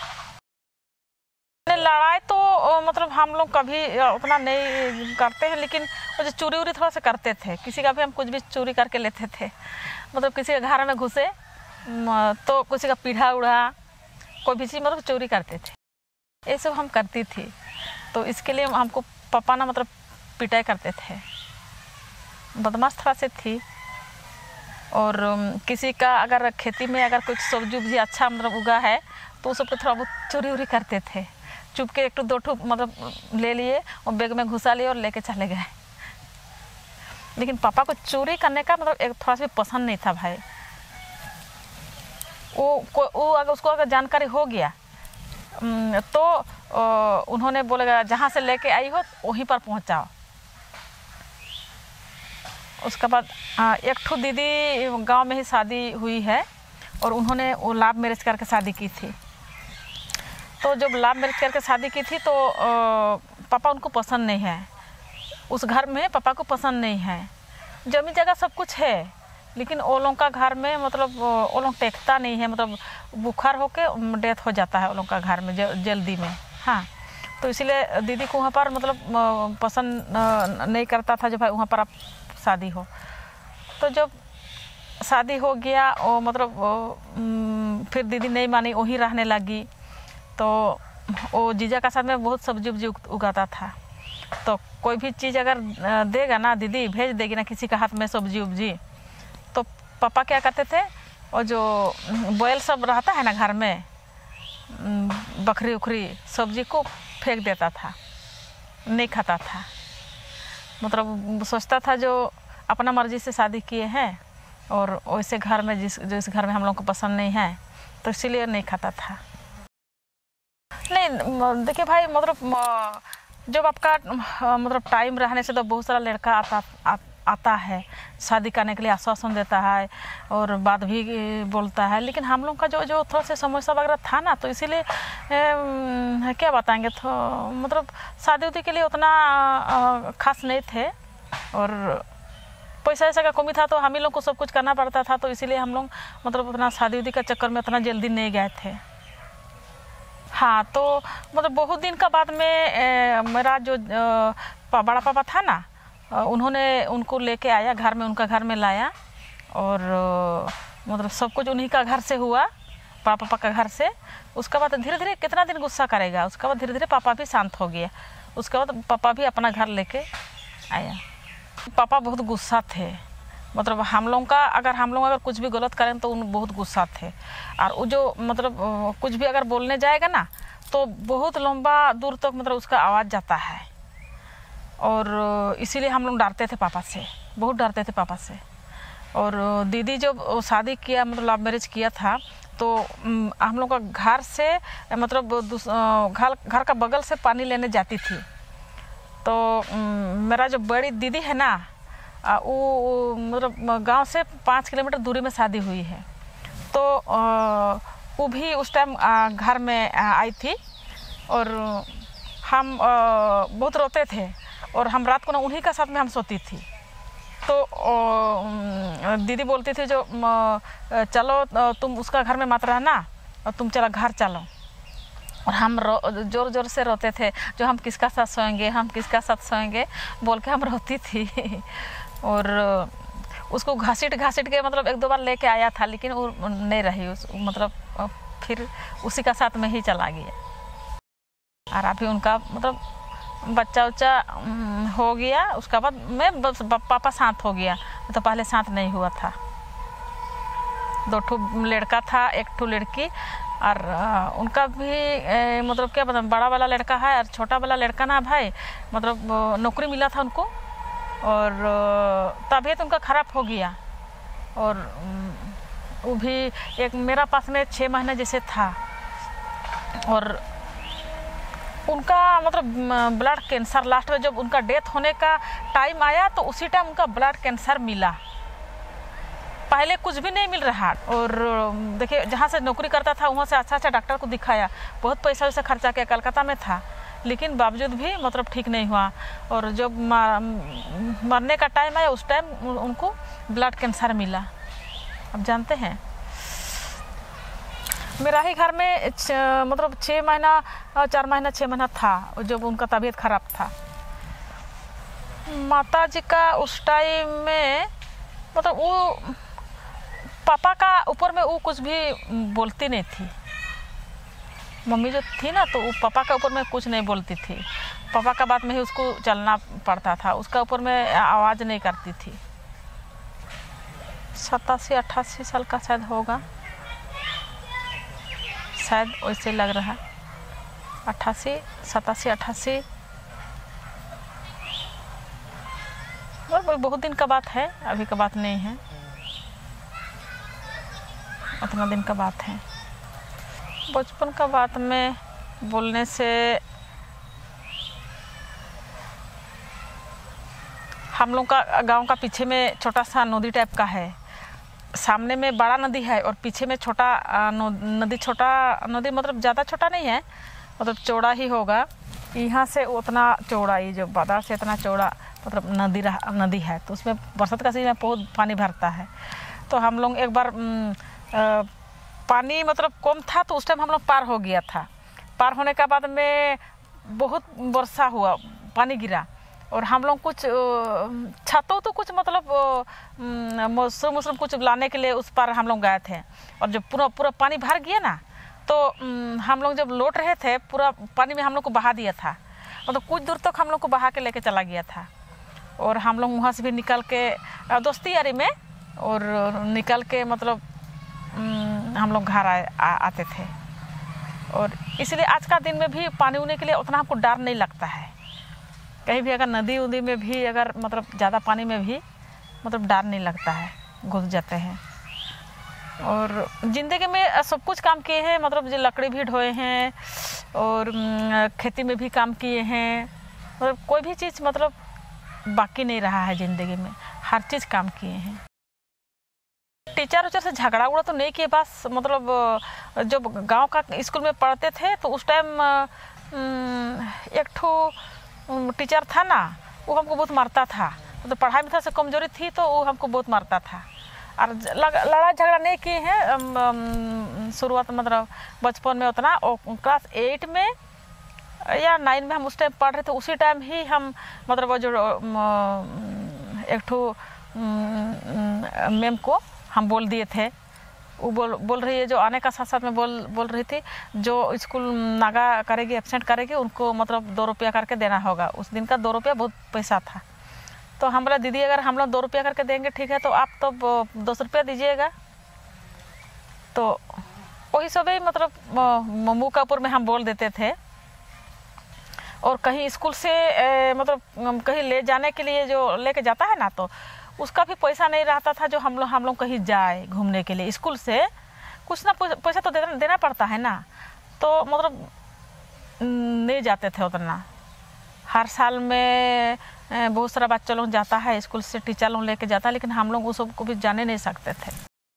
लड़ाई तो मतलब हम लोग कभी उतना नहीं करते हैं, लेकिन वो जो चोरी उरी थोड़ा सा करते थे, किसी का भी हम कुछ भी चोरी करके लेते थे। मतलब किसी के घर में घुसे तो किसी का पीढ़ा उड़ा कोई भी चीज़ मतलब चोरी करते थे, ये सब हम करती थी। तो इसके लिए हमको पापा ना मतलब पिटाई करते थे, बदमाश थोड़ा से थी। और किसी का अगर खेती में अगर कुछ सब्जी उब्जी अच्छा मतलब उगा है तो उस पर थोड़ा बहुत चोरी उरी करते थे, चुप के एक टू दो ठो मतलब ले लिए और बैग में घुसा लिए और लेके चले गए। लेकिन पापा को चोरी करने का मतलब एक थोड़ा सा भी पसंद नहीं था भाई। वो वो अगर उसको अगर जानकारी हो गया तो उन्होंने बोलेगा जहाँ से लेके आई हो वहीं पर पहुँचाओ। उसके बाद एक ठो दीदी गांव में ही शादी हुई है, और उन्होंने वो लव मैरिज करके शादी की थी। तो जब लव मैरिज करके शादी की थी तो पापा उनको पसंद नहीं है, उस घर में पापा को पसंद नहीं है। जमीन जगह सब कुछ है, लेकिन वो लोगों का घर में मतलब वो लोग टेकता नहीं है, मतलब बुखार होके डेथ हो जाता है वो लोग का घर में जल्दी में। हाँ, तो इसीलिए दीदी को वहाँ पर मतलब पसंद नहीं करता था जो भाई वहाँ पर आप शादी हो। तो जब शादी हो गया वो मतलब वो, फिर दीदी नहीं मानी, वहीं रहने लगी। तो वो जीजा का साथ में बहुत सब्जी उब्जी उगाता था, तो कोई भी चीज़ अगर देगा ना दीदी, भेज देगी ना किसी का हाथ में सब्जी उब्जी, तो पापा क्या करते थे, और जो बैल सब रहता है ना घर में, बकरी उखरी, सब्जी को फेंक देता था, नहीं खाता था। मतलब सोचता था जो अपना मर्जी से शादी किए हैं और वैसे घर में जिस जिस घर में हम लोग को पसंद नहीं है तो इसीलिए नहीं खाता था। नहीं देखिए भाई, मतलब जब आपका मतलब टाइम रहने से तो बहुत सारा लड़का आता आ, आता है शादी करने के लिए, आश्वासन देता है और बात भी बोलता है। लेकिन हम लोग का जो जो थोड़ा सा समस्या वगैरह था ना, तो इसीलिए क्या बताएंगे, तो मतलब शादी उदी के लिए उतना खास नहीं थे, और पैसा ऐसा का कमी था तो हम ही लोग को सब कुछ करना पड़ता था। तो इसीलिए हम लोग मतलब अपना शादी उदी का चक्कर में उतना जल्दी नहीं गए थे। हाँ, तो मतलब बहुत दिन का बाद में ए, मेरा जो ए, बड़ा पापा था ना, उन्होंने उनको लेके आया घर में, उनका घर में लाया, और मतलब सब कुछ उन्हीं का घर से हुआ, बड़ा पापा का घर से। उसके बाद धीरे धीरे कितना दिन गुस्सा करेगा, उसके बाद धीरे धीरे पापा भी शांत हो गया। उसके बाद पापा भी अपना घर लेके आया। पापा बहुत गुस्सा थे, मतलब हम लोग का अगर हम लोग अगर कुछ भी गलत करें तो उन बहुत गुस्सा थे। और वो जो मतलब कुछ भी अगर बोलने जाएगा ना तो बहुत लंबा दूर तक मतलब उसका आवाज़ जाता है, और इसीलिए हम लोग डरते थे पापा से, बहुत डरते थे पापा से। और दीदी जब शादी किया मतलब लव मैरिज किया था तो हम लोग का घर से मतलब घर घर का बगल से पानी लेने जाती थी। तो मेरा जो बड़ी दीदी है ना, वो मतलब गांव से पाँच किलोमीटर दूरी में शादी हुई है। तो वो भी उस टाइम घर में आई थी और हम बहुत रोते थे और हम रात को ना उन्हीं का साथ में हम सोती थी। तो दीदी बोलती थी जो चलो तुम उसका घर में मत रहना और तुम चला घर चलो। और हम जोर जोर से रोते थे, जो हम किसका साथ सोएंगे, हम किसका साथ सोएंगे बोल के हम रोती थी। और उसको घसीट घसीट के मतलब एक दो बार लेके आया था, लेकिन वो नहीं रही, उस मतलब फिर उसी का साथ में ही चला गया। और अभी उनका मतलब बच्चा उच्चा हो गया, उसका बाद में बस पापा साथ हो गया, तो पहले साथ नहीं हुआ था। दो ठो लड़का था, एक ठो लड़की। और उनका भी मतलब क्या बताऊं, बड़ा वाला लड़का है और छोटा वाला लड़का ना भाई मतलब नौकरी मिला था उनको और तबीयत उनका ख़राब हो गया। और वो भी एक मेरा पास में छः महीने जैसे था। और उनका मतलब ब्लड कैंसर, लास्ट में जब उनका डेथ होने का टाइम आया तो उसी टाइम उनका ब्लड कैंसर मिला। पहले कुछ भी नहीं मिल रहा। और देखिए जहाँ से नौकरी करता था वहाँ से अच्छा अच्छा डॉक्टर को दिखाया, बहुत पैसा वैसा खर्चा किया, कलकत्ता में था, लेकिन बावजूद भी मतलब ठीक नहीं हुआ। और जब मरने का टाइम आया उस टाइम उनको ब्लड कैंसर मिला। अब जानते हैं मेरा ही घर में च, मतलब छः महीना चार महीना छः महीना था जब उनका तबीयत खराब था। माता जी का उस टाइम में मतलब वो पापा का ऊपर में वो कुछ भी बोलती नहीं थी। मम्मी जो थी ना तो वो पापा के ऊपर में कुछ नहीं बोलती थी, पापा का बात में ही उसको चलना पड़ता था, उसका ऊपर में आवाज़ नहीं करती थी। सतासी अट्ठासी साल का शायद होगा, शायद वैसे लग रहा, अट्ठासी सतासी अट्ठासी, बहुत दिन का बात है, अभी का बात नहीं है, उतना दिन का बात है। बचपन का बात में बोलने से हम लोग का गांव का पीछे में छोटा सा नदी टाइप का है, सामने में बड़ा नदी है और पीछे में छोटा नदी, छोटा नदी मतलब ज़्यादा छोटा नहीं है, मतलब चौड़ा ही होगा। यहाँ से उतना चौड़ा, ये जो बाजार से इतना चौड़ा मतलब नदी रहा नदी है। तो उसमें बरसात का सीजन में बहुत पानी भरता है। तो हम लोग एक बार आ, पानी मतलब कम था तो उस टाइम हम लोग पार हो गया था। पार होने के बाद में बहुत वर्षा हुआ, पानी गिरा और हम लोग कुछ छतों तो कुछ मतलब मशरूम मशरूम कुछ लाने के लिए उस पार हम लोग गए थे। और जब पूरा पूरा पानी भर गया ना तो हम लोग जब लौट रहे थे पूरा पानी में हम लोग को बहा दिया था, मतलब कुछ दूर तक हम लोग को बहा के लेके चला गया था। और हम लोग वहाँ से भी निकल के दोस्ती यारी में और निकल के मतलब हम लोग घर आए आ, आते थे। और इसलिए आज का दिन में भी पानी उने के लिए उतना हमको डर नहीं लगता है। कहीं भी अगर नदी उदी में भी अगर मतलब ज़्यादा पानी में भी मतलब डर नहीं लगता है, घुस जाते हैं। और ज़िंदगी में सब कुछ काम किए हैं, मतलब जो लकड़ी भी ढोए हैं और खेती में भी काम किए हैं, मतलब कोई भी चीज़ मतलब बाकी नहीं रहा है ज़िंदगी में, हर चीज़ काम किए हैं। टीचर उचर से झगड़ा उगड़ा तो नहीं किए, बस मतलब जब गांव का स्कूल में पढ़ते थे तो उस टाइम एक ठो टीचर था ना, वो हमको बहुत मारता था, तो पढ़ाई में था से कमजोरी थी तो वो हमको बहुत मारता था। और लड़ाई झगड़ा नहीं किए हैं शुरुआत मतलब बचपन में उतना। और क्लास एट में या नाइन में हम उस टाइम पढ़ रहे थे, उसी टाइम ही हम मतलब जो एक ठो मैम को हम बोल दिए थे, वो बोल बोल रही है जो आने का साथ साथ में बोल बोल रही थी जो स्कूल नागा करेगी एब्सेंट करेगी उनको मतलब दो रुपया करके देना होगा। उस दिन का दो रुपया बहुत पैसा था। तो हम बोला दीदी अगर हम लोग दो रुपया करके देंगे ठीक है, तो आप तो दो सौ रुपया दीजिएगा। तो वही सब ही मतलब मुँह का ऊपर में हम बोल देते थे। और कहीं स्कूल से ए, मतलब कहीं ले जाने के लिए जो लेके जाता है ना, तो उसका भी पैसा नहीं रहता था जो हम लोग हम लोग कहीं जाए घूमने के लिए। स्कूल से कुछ ना पैसा तो देना देना पड़ता है ना, तो मतलब नहीं जाते थे उतना। हर साल में बहुत सारा बच्चा लोग जाता है, स्कूल से टीचर लोग लेके जाता है, लेकिन हम लोग उस सब को भी जाने नहीं सकते थे।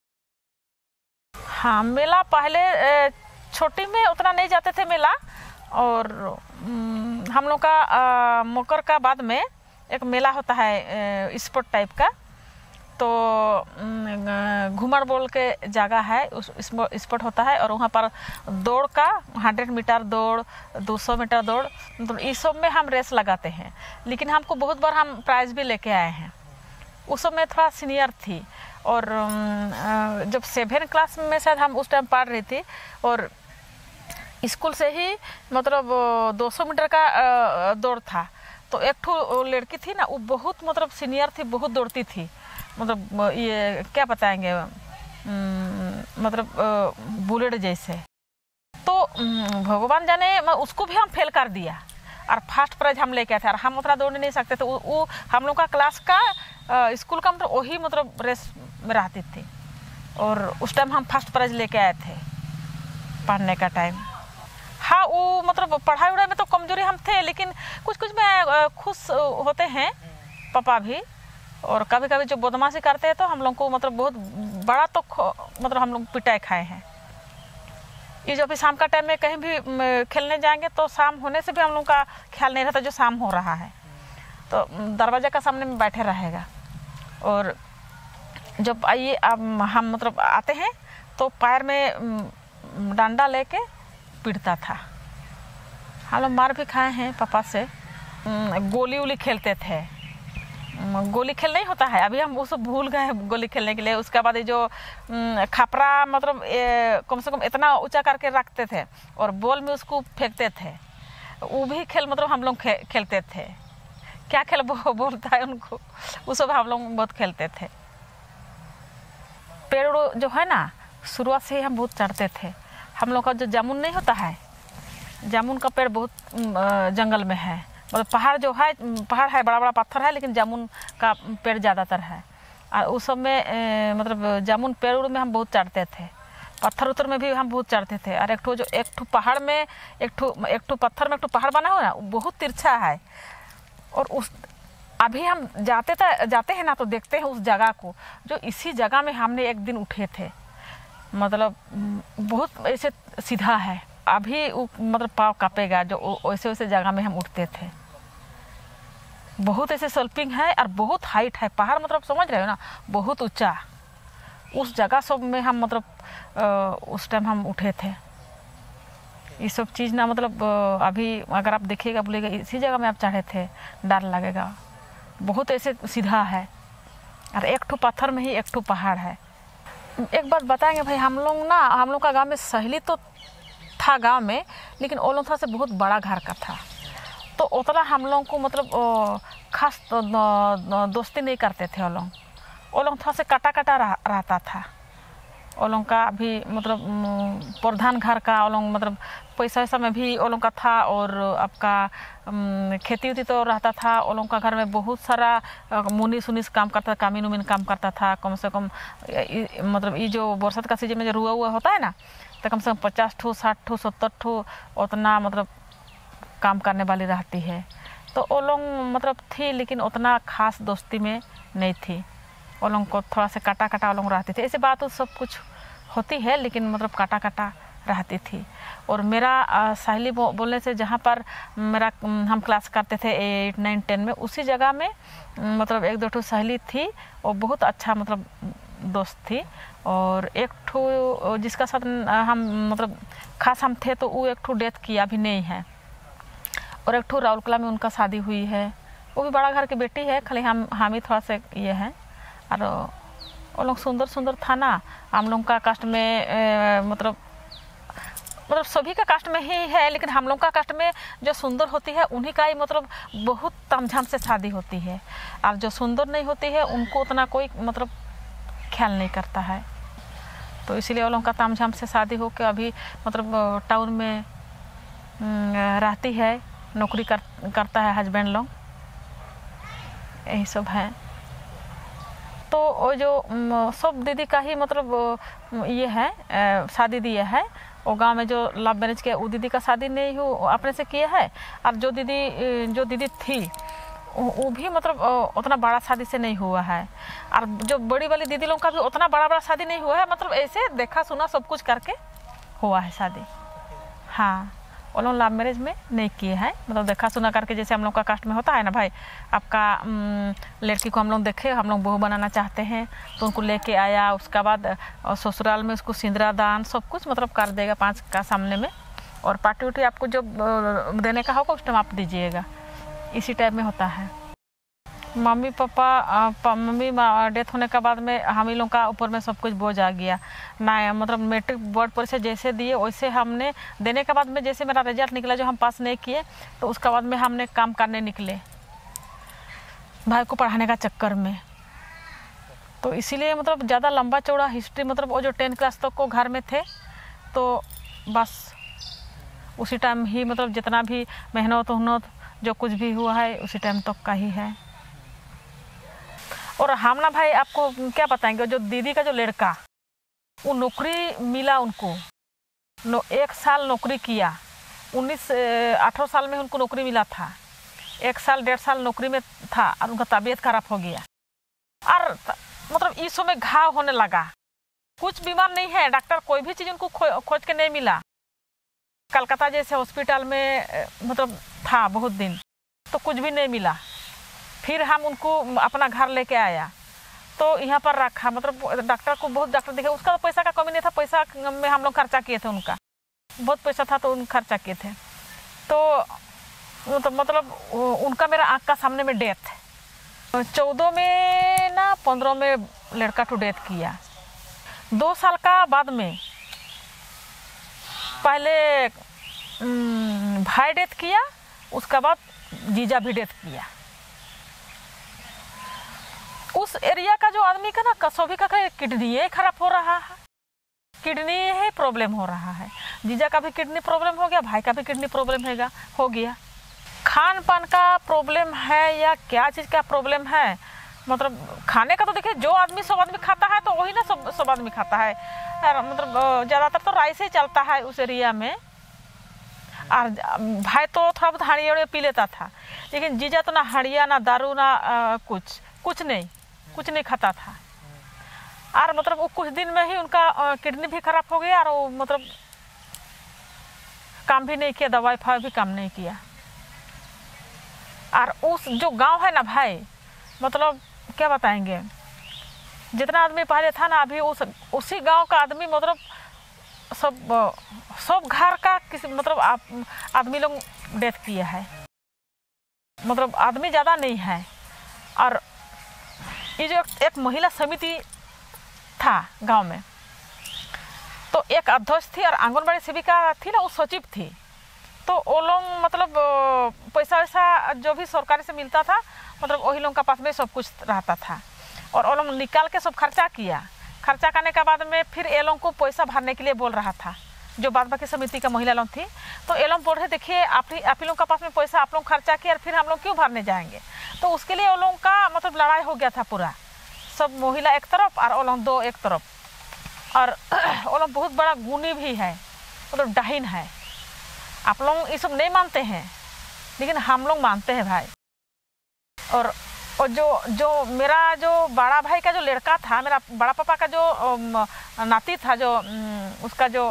हाँ, मेला पहले छोटी में उतना नहीं जाते थे मेला, और हम लोग का मकर का बाद में एक मेला होता है स्पोर्ट टाइप का, तो घूमर बोल के जगह है, उस स्पोर्ट होता है, और वहाँ पर दौड़ का हंड्रेड मीटर दौड़, दो सौ मीटर दौड़, मतलब इस सब में हम रेस लगाते हैं। लेकिन हमको बहुत बार हम प्राइज़ भी लेके आए हैं। उस समय थोड़ा सीनियर थी, और जब सेवन क्लास में शायद हम उस टाइम पढ़ रही थी, और स्कूल से ही मतलब दो सौ मीटर का दौड़ था, तो एक ठो लड़की थी ना, वो बहुत मतलब सीनियर थी, बहुत दौड़ती थी, मतलब ये क्या बताएंगे, मतलब बुलेट जैसे। तो भगवान जाने उसको भी हम फेल कर दिया, और फर्स्ट प्राइज हम लेके आए थे, और हम उतना दौड़ नहीं सकते थे। वो हम लोग का क्लास का स्कूल का मतलब वही मतलब रेस में रहती थी, और उस टाइम हम फर्स्ट प्राइज लेके आए थे पढ़ने का टाइम। हाँ, वो मतलब पढ़ाई वढ़ाई में तो कमजोरी हम थे, लेकिन कुछ कुछ में खुश होते हैं पापा भी, और कभी कभी जो बदमाशी करते हैं तो हम लोग को मतलब बहुत बड़ा तो मतलब हम लोग पिटाई खाए हैं। ये जो अभी शाम का टाइम में कहीं भी खेलने जाएंगे तो शाम होने से भी हम लोग का ख्याल नहीं रहता जो शाम हो रहा है, तो दरवाजे का सामने में बैठे रहेगा। और जब आइए अब हम मतलब आते हैं तो पैर में डंडा लेके पीटता था। हम लोग मार भी खाए हैं पापा से। गोली उली खेलते थे, गोली खेल नहीं होता है, अभी हम वो सब भूल गए गोली खेलने के लिए। उसके बाद ये जो खपरा मतलब कम से कम इतना ऊंचा करके रखते थे, और बॉल में उसको फेंकते थे, वो भी खेल मतलब हम लोग खे, खेलते थे। क्या खेल वो बोलता है उनको, वो सब हम लोग बहुत खेलते थे। पेड़ जो है ना, शुरुआत से ही हम बहुत चढ़ते थे। हम लोग का जो जामुन नहीं होता है, जामुन का पेड़ बहुत जंगल में है, मतलब पहाड़ जो है, पहाड़ है, बड़ा बड़ा पत्थर है, लेकिन जामुन का पेड़ ज़्यादातर है। और उस सब में मतलब जामुन पेड़ में हम बहुत चढ़ते थे, पत्थर उत्तर में भी हम बहुत चढ़ते थे। और एक ठो जो एक ठो पहाड़ में एक ठो एक ठो पत्थर में एक ठो पहाड़ बना हुआ ना, बहुत तिरछा है। और उस अभी हम जाते थे जाते हैं ना तो देखते हैं उस जगह को, जो इसी जगह में हमने एक दिन उठे थे, मतलब बहुत ऐसे सीधा है। अभी मतलब पाँव कांपेगा, जो वैसे वैसे जगह में हम उठते थे। बहुत ऐसे स्लपिंग है और बहुत हाइट है पहाड़, मतलब समझ रहे हो ना, बहुत ऊंचा। उस जगह सब में हम मतलब उस टाइम हम उठे थे। ये सब चीज़ ना मतलब अभी अगर आप देखिएगा बोलेगा इसी जगह में आप चढ़े थे, डर लगेगा। बहुत ऐसे सीधा है, और एक ठो पत्थर में ही एक ठो पहाड़ है। एक बात बताएंगे भाई, हम लोग ना हम लोग का गांव में सहेली तो था गांव में, लेकिन वो लोग था से बहुत बड़ा घर का था, तो उतना हम लोग को मतलब खास दोस्ती नहीं करते थे। वो लोग वो लोग थोड़ा से कटा कटा रह, रहता था। वो लोग का अभी मतलब प्रधान घर का वो लोग मतलब पैसा वैसा में भी वो लोग का था, और आपका खेती उती तो रहता था। वो लोग का घर में बहुत सारा मुनीस उनीस काम करता था, कामीन उमीन काम करता था। कम से कम मतलब ये जो बरसात का सीजन में जो रुआ हुआ होता है ना, तो कम से कम पचास ठो साठ ठो सत्तर ठो उतना मतलब काम करने वाली रहती है। तो वो लोग मतलब थी, लेकिन उतना खास दोस्ती में नहीं थी। वो लोग को थोड़ा से काटा काटा वो लोग रहते थे। ऐसे बात तो सब कुछ होती है, लेकिन मतलब काटा काटा रहती थी। और मेरा सहेली बो, बोलने से जहाँ पर मेरा हम क्लास करते थे एट नाइन टेन में, उसी जगह में मतलब एक दो ठो सहेली थी, और बहुत अच्छा मतलब दोस्त थी। और एक ठो जिसका साथ हम मतलब खास हम थे, तो वो एक ठो डेथ किया भी नहीं है। और एक ठो राउरकेला में उनका शादी हुई है, वो भी बड़ा घर की बेटी है, खाली हम हम ही थोड़ा से ये हैं। और वो लोग सुंदर सुंदर था ना, हम लोग का कास्ट में ए, मतलब मतलब सभी का कास्ट में ही है, लेकिन हम लोग का कास्ट में जो सुंदर होती है उन्हीं का ही मतलब बहुत तामझाम से शादी होती है। और जो सुंदर नहीं होती है उनको उतना कोई मतलब ख्याल नहीं करता है। तो इसीलिए वो लोग का तामझाम से शादी हो के अभी मतलब टाउन में रहती है, नौकरी कर, करता है हस्बैंड लोग, यही सब है। तो वो जो सब दीदी का ही मतलब ये है शादी दिया है। वो गांव में जो लव मैरिज किया वो दीदी का शादी नहीं हो अपने से किया है। और जो दीदी जो दीदी थी वो भी मतलब उतना बड़ा शादी से नहीं हुआ है। और जो बड़ी वाली दीदी लोगों का भी उतना बड़ा बड़ा शादी नहीं हुआ है, मतलब ऐसे देखा सुना सब कुछ करके हुआ है शादी। हाँ, वो लोग लव मैरिज में नहीं किए हैं, मतलब देखा सुना करके, जैसे हम लोग का कास्ट में होता है ना भाई, आपका लड़की को हम लोग देखे, हम लोग बहू बनाना चाहते हैं तो उनको लेके आया, उसके बाद ससुराल में उसको सिंदूर दान सब कुछ मतलब कर देगा पाँच का सामने में, और पार्टी उटी आपको जो देने का होगा उस टाइम आप दीजिएगा। इसी टाइप में होता है। मम्मी पापा मम्मी डेथ होने के बाद में हम ही लोग का ऊपर में सब कुछ बोझ आ गया ना, मतलब मैट्रिक बोर्ड परीक्षा जैसे दिए वैसे हमने देने के बाद में, जैसे मेरा रिजल्ट निकला जो हम पास नहीं किए तो उसके बाद में हमने काम करने निकले भाई को पढ़ाने का चक्कर में। तो इसीलिए मतलब ज़्यादा लंबा चौड़ा हिस्ट्री, मतलब वो जो टेंथ क्लास तक को घर में थे तो बस उसी टाइम ही मतलब जितना भी मेहनत उहनत जो कुछ भी हुआ है उसी टाइम तक का ही है। और हम ना भाई आपको क्या बताएंगे, जो दीदी का जो लड़का वो नौकरी मिला उनको, नो एक साल नौकरी किया, उन्नीस अठारह साल में उनको नौकरी मिला था, एक साल डेढ़ साल नौकरी में था और उनका तबीयत खराब हो गया और मतलब इस समय घाव होने लगा। कुछ बीमार नहीं है, डॉक्टर कोई भी चीज़ उनको खो, खोज के नहीं मिला। कलकत्ता जैसे हॉस्पिटल में मतलब था बहुत दिन तो कुछ भी नहीं मिला। फिर हम उनको अपना घर लेके आया तो यहाँ पर रखा, मतलब डॉक्टर को बहुत डॉक्टर देखे, उसका तो पैसा का कमी नहीं था, पैसा में हम लोग खर्चा किए थे, उनका बहुत पैसा था तो उन खर्चा किए थे। तो, तो मतलब उनका मेरा आँख का सामने में डेथ, चौदह में ना पंद्रह में लड़का टू डेथ किया। दो साल का बाद में पहले भाई डेथ किया, उसके बाद जीजा भी डेथ किया। उस एरिया का जो आदमी का ना सभी का किडनी खराब हो रहा है, किडनी ही प्रॉब्लम हो रहा है। जीजा का भी किडनी प्रॉब्लम हो गया, भाई का भी किडनी प्रॉब्लम हैगा हो गया। खान पान का प्रॉब्लम है या क्या चीज़ का प्रॉब्लम है, मतलब खाने का तो देखिए जो आदमी सब आदमी खाता है तो वही ना सब सब आदमी खाता है, मतलब ज़्यादातर तो राइस ही चलता है उस एरिया में। और भाई तो थोड़ा बहुत हड़िया पी लेता था, लेकिन जीजा तो ना हड़िया ना दारू ना आ, कुछ कुछ नहीं कुछ नहीं खाता था। और मतलब वो कुछ दिन में ही उनका किडनी भी खराब हो गया और वो मतलब काम भी नहीं किया, दवाई फाई भी काम नहीं किया। और उस जो गांव है ना भाई, मतलब क्या बताएंगे, जितना आदमी पहले था ना अभी उस उसी गांव का आदमी मतलब सब सब घर का किसी मतलब आप आदमी लोग डेथ किया है, मतलब आदमी ज़्यादा नहीं है। और ये जो एक महिला समिति था गांव में, तो एक अध्यक्ष थी और आंगनबाड़ी सेविका थी ना, वो सचिव थी। तो वो लोग मतलब पैसा वैसा जो भी सरकारी से मिलता था मतलब वही लोगों का पास में सब कुछ रहता था, और वो लोग निकाल के सब खर्चा किया। खर्चा करने के बाद में फिर ये लोगों को पैसा भरने के लिए बोल रहा था, जो बाद बाकी समिति का महिला लोग थी। तो ये लोग बोल रहे देखिए आप ही आप ही लोगों का पास में पैसा आप लोग खर्चा किया और फिर हम लोग क्यों भरने जाएंगे। तो उसके लिए वो लोगों का मतलब लड़ाई हो गया था पूरा, सब महिला एक तरफ और वो लोग दो एक तरफ। और वो लोग बहुत बड़ा गुनी भी है, मतलब डाहिन है। आप लोग ये सब नहीं मानते हैं लेकिन हम लोग मानते हैं भाई। और और जो जो मेरा जो बड़ा भाई का जो लड़का था, मेरा बड़ा पापा का जो नाती था, जो उसका जो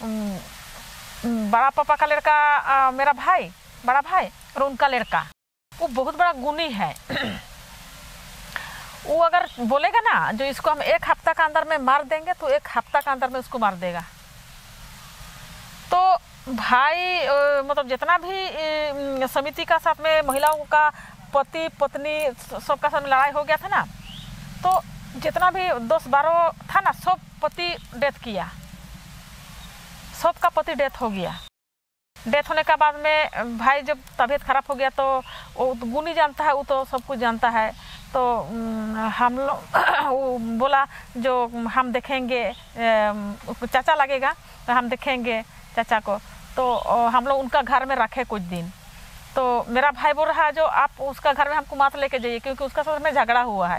बड़ा पापा का लड़का मेरा भाई बड़ा भाई और उनका लड़का, वो बहुत बड़ा गुनी है। वो अगर बोलेगा ना जो इसको हम एक हफ्ता का अंदर में मार देंगे तो एक हफ्ता का अंदर में उसको मार देगा। तो भाई मतलब जितना भी समिति का साथ में महिलाओं का पति पत्नी सबका साथ में लड़ाई हो गया था ना, तो जितना भी दस बारह था ना सब पति डेथ किया, सबका पति डेथ हो गया। डेथ होने के बाद में भाई जब तबीयत खराब हो गया तो वो गुनी जानता है, वो तो सब कुछ जानता है। तो हम लोग वो बोला जो हम देखेंगे, चाचा लगेगा तो हम देखेंगे चाचा को। तो हम लोग उनका घर में रखे कुछ दिन। तो मेरा भाई बोल रहा है जो आप उसका घर में हमको मत लेके जाइए, क्योंकि उसका साथ में झगड़ा हुआ है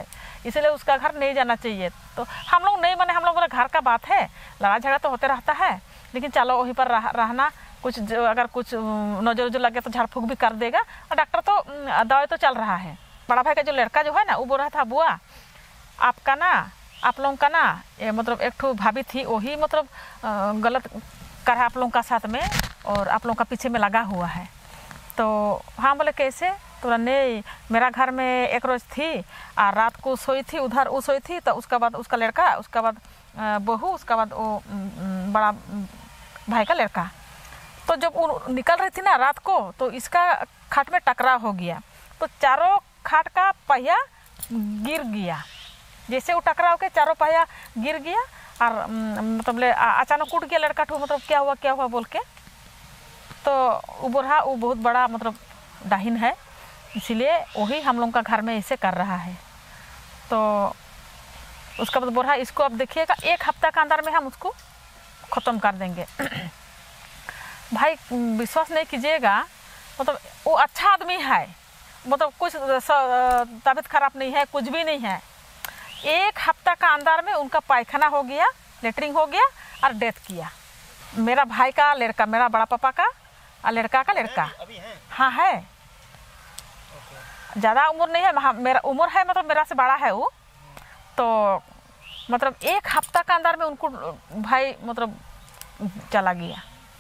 इसलिए उसका घर नहीं जाना चाहिए। तो हम लोग नहीं माने, हम लोग बोले घर का बात है, लड़ाई झगड़ा तो होते रहता है, लेकिन चलो वहीं पर रह, रहना कुछ अगर कुछ नजर उजर लगे तो झाड़ फूक भी कर देगा, और डॉक्टर तो दवाई तो चल रहा है। बड़ा भाई का जो लड़का जो है ना वो बोल रहा था बुआ आपका ना आप लोगों का ना ये मतलब एक ठो भाभी थी वही मतलब गलत कर आप लोगों का साथ में और आप लोगों का पीछे में लगा हुआ है। तो हाँ बोले कैसे, तो नहीं मेरा घर में एक रोज थी और रात को सोई थी उधर वो सोई थी, तो उसका बाद उसका लड़का, उसका बाद बहू, उसका बाद वो बड़ा भाई का लड़का, तो जब वो निकल रही थी ना रात को तो इसका खाट में टकराव हो गया, तो चारों खाट का पहिया गिर गया। जैसे वो टकराव के चारों पहिया गिर गया और मतलब ले अचानक उठ गया लड़का ठो, मतलब क्या हुआ क्या हुआ बोल के। तो वो बोरा वो बहुत बड़ा मतलब डाहिन है, इसीलिए वही हम लोग का घर में ऐसे कर रहा है। तो उसका मतलब बोरा इसको अब देखिएगा एक हफ्ता के अंदर में हम उसको ख़त्म कर देंगे। भाई विश्वास नहीं कीजिएगा, मतलब वो अच्छा आदमी है, मतलब कुछ तबीयत खराब नहीं है, कुछ भी नहीं है। एक हफ्ता का अंदर में उनका पायखाना हो गया, लेटरिंग हो गया और डेथ किया। मेरा भाई का लड़का, मेरा बड़ा पापा का और लड़का का लड़का अभी है? हाँ है, ज़्यादा उम्र नहीं है, मेरा उम्र है मतलब मेरा से बड़ा है वो। तो मतलब एक हफ्ता का अंदर में उनको भाई मतलब चला गया।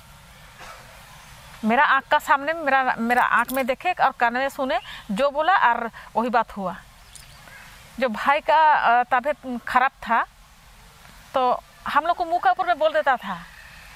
मेरा आँख का सामने मेरा मेरा आँख में देखे और कान में सुने, जो बोला और वही बात हुआ। जो भाई का तबीयत खराब था तो हम लोग को मुँह के ऊपर में बोल देता था,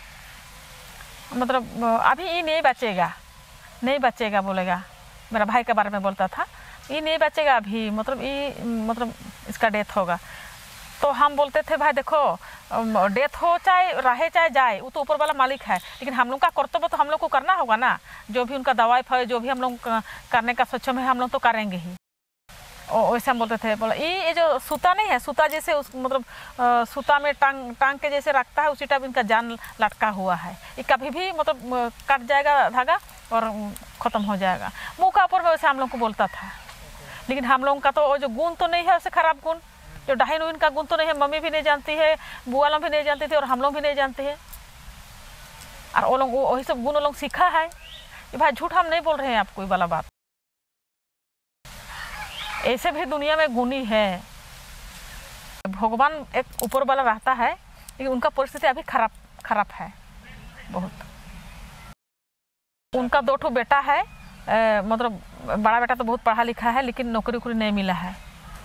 मतलब अभी ये नहीं बचेगा, नहीं बचेगा बोलेगा, मेरा भाई के बारे में बोलता था ये नहीं बचेगा अभी, मतलब ये मतलब इसका डेथ होगा। तो हम बोलते थे भाई देखो डेथ हो चाहे रहे चाहे जाए वो तो ऊपर वाला मालिक है, लेकिन हम लोग का कर्तव्य तो हम लोग को करना होगा ना, जो भी उनका दवाई फवाई जो भी हम लोग करने का सक्षम है हम लोग तो करेंगे ही। और वैसे हम बोलते थे, बोला ये जो सूता नहीं है, सूता जैसे उस मतलब आ, सूता में टांग टांग के जैसे रखता है उसी टाइप इनका जान लटका हुआ है, ये कभी भी मतलब कट जाएगा धागा और ख़त्म हो जाएगा। मुँह का ऊपर वैसे हम लोग को बोलता था, लेकिन हम लोगों का तो जो गुण तो नहीं है वैसे खराब गुण, जो डाहिन उन का गुण तो नहीं है, मम्मी भी नहीं जानती है, बुआ लोग भी नहीं जानती थी और हम लोग भी नहीं जानते हैं, और वो लोग वही सब गुण वो लोग सीखा है। ये भाई झूठ हम नहीं बोल रहे हैं आपको, ये वाला बात ऐसे भी दुनिया में गुणी है। भगवान एक ऊपर वाला रहता है, लेकिन उनका परिस्थिति अभी खराब खराब है बहुत। उनका दो ठो बेटा है, ए, मतलब बड़ा बेटा तो बहुत पढ़ा लिखा है लेकिन नौकरी वोकरी नहीं मिला है।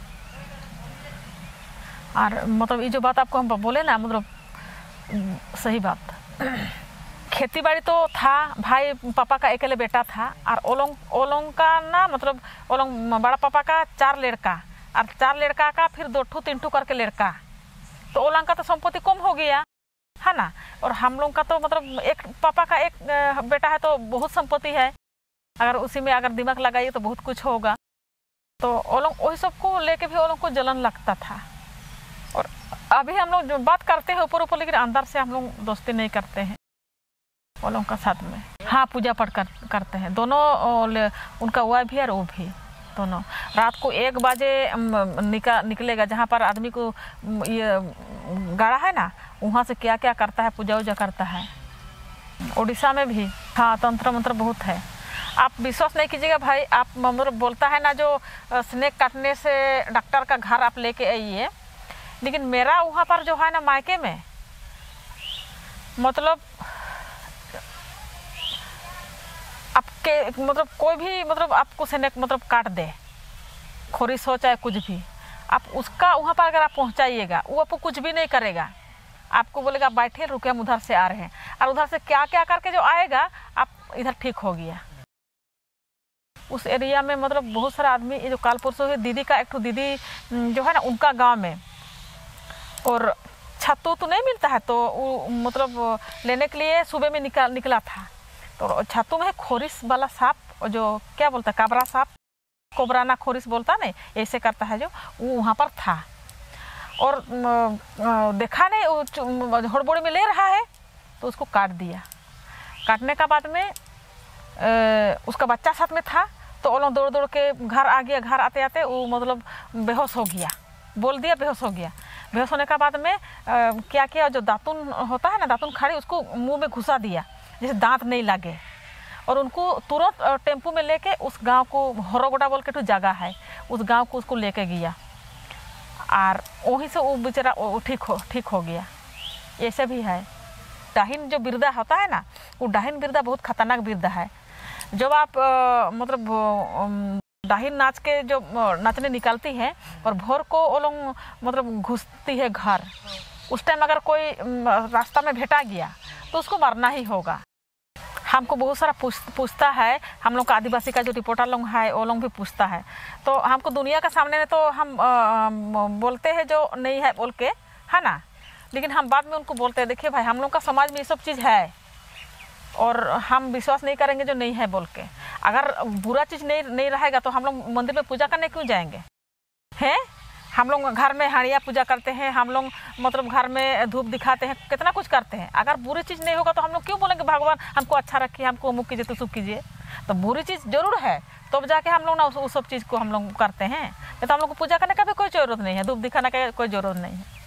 और मतलब ये जो बात आपको हम बोले ना मतलब सही बात। खेती बाड़ी तो था, भाई पापा का अकेले बेटा था, और ओलोंग ओलोंग का ना मतलब ओलोंग बड़ा पापा का चार लड़का और चार लड़का का फिर दो ठू तीन ठू करके लड़का, तो ओलोंग का तो संपत्ति कम हो गया है ना, और हम लोग का तो मतलब एक पापा का एक बेटा है तो बहुत संपत्ति है, अगर उसी में अगर दिमाग लगाइए तो बहुत कुछ होगा। तो ओलोंग वही सबको लेके भी ओलोंग को जलन लगता था। और अभी हम लोग जो बात करते हैं ऊपर ऊपर, लेकिन अंदर से हम लोग दोस्ती नहीं करते हैं वो लोगों का साथ में। हाँ पूजा पाठ कर, करते हैं दोनों, उनका वाइफ भी और वो भी दोनों। रात को एक बजे निका निकलेगा जहाँ पर आदमी को ये गाड़ा है ना, वहाँ से क्या क्या करता है, पूजा वूजा करता है। उड़ीसा में भी हाँ तंत्र मंत्र बहुत है, आप विश्वास नहीं कीजिएगा भाई। आप मतलब बोलता है ना जो स्नेक काटने से डॉक्टर का घर आप लेके आइए, लेकिन मेरा वहाँ पर जो है ना मायके में मतलब आपके मतलब कोई भी मतलब आपको स्नेक मतलब काट दे, खोरिस हो चाहे कुछ भी, आप उसका वहाँ पर अगर आप पहुँचाइएगा वो आपको कुछ भी नहीं करेगा, आपको बोलेगा बैठे रुके हम उधर से आ रहे हैं, और उधर से क्या क्या करके जो आएगा आप इधर ठीक हो गया। उस एरिया में मतलब बहुत सारा आदमी, ये जो काल परसों है दीदी का एक तो दीदी जो है ना उनका गांव में, और छत्तू तो नहीं मिलता है तो वो मतलब लेने के लिए सुबह में निकल निकला था, तो छत्तू में खोरिस वाला सांप, जो क्या बोलता है काबरा सांप, कोबराना खोरिस बोलता नहीं, ऐसे करता है जो, वो वहाँ पर था। और देखा नहीं वो हड़बड़ी में ले रहा है तो उसको काट दिया। काटने का बाद में ए, उसका बच्चा साथ में था, तो वो लोग दौड़ दौड़ के घर आ गया, घर आते आते वो मतलब बेहोश हो गया, बोल दिया, बेहोश हो गया। बेहोश होने के बाद में आ, क्या किया, जो दातुन होता है ना, दातुन खाड़ी, उसको मुंह में घुसा दिया जैसे दांत नहीं लगे, और उनको तुरंत टेम्पू में लेके उस गांव को, हरोगोड़ा बोल के तो जगह है, उस गांव को उसको लेके गया, और वहीं से वो बेचारा ठीक हो ठीक हो गया। ऐसे भी है। डाहिन जो बिरदा होता है ना, वो डाहिन बिरदा बहुत खतरनाक बिरदा है। जब आप आ, मतलब डाहिन नाच के जो नाचने निकलती है और भोर को वो लोग मतलब घुसती है घर, उस टाइम अगर कोई रास्ता में भेटा गया तो उसको मरना ही होगा। हमको बहुत सारा पूछ पूछता है, हम लोग का आदिवासी का जो रिपोर्टर लोग है वो लोग भी पूछता है, तो हमको दुनिया के सामने में तो हम आ, बोलते हैं जो नहीं है बोल के, है ना, लेकिन हम बाद में उनको बोलते हैं देखिए भाई, हम लोग का समाज में ये सब चीज़ है और हम विश्वास नहीं करेंगे जो नहीं है बोल के। अगर बुरा चीज़ नहीं नहीं रहेगा तो हम लोग मंदिर में पूजा करने क्यों जाएंगे हैं? हम लोग घर में हाड़िया पूजा करते हैं, हम लोग मतलब घर में धूप दिखाते हैं, कितना कुछ करते हैं। अगर बुरी चीज़ नहीं होगा तो हम लोग क्यों बोलेंगे भगवान हमको अच्छा रखिए, हमको अमुक कीजिए तो सुख कीजिए। तो बुरी चीज़ जरूर है तब तो जाके हम लोग ना उस सब चीज़ को हम लोग करते हैं, तो हम लोग को पूजा करने का भी कोई ज़रूरत नहीं है, धूप दिखाने का कोई ज़रूरत नहीं है।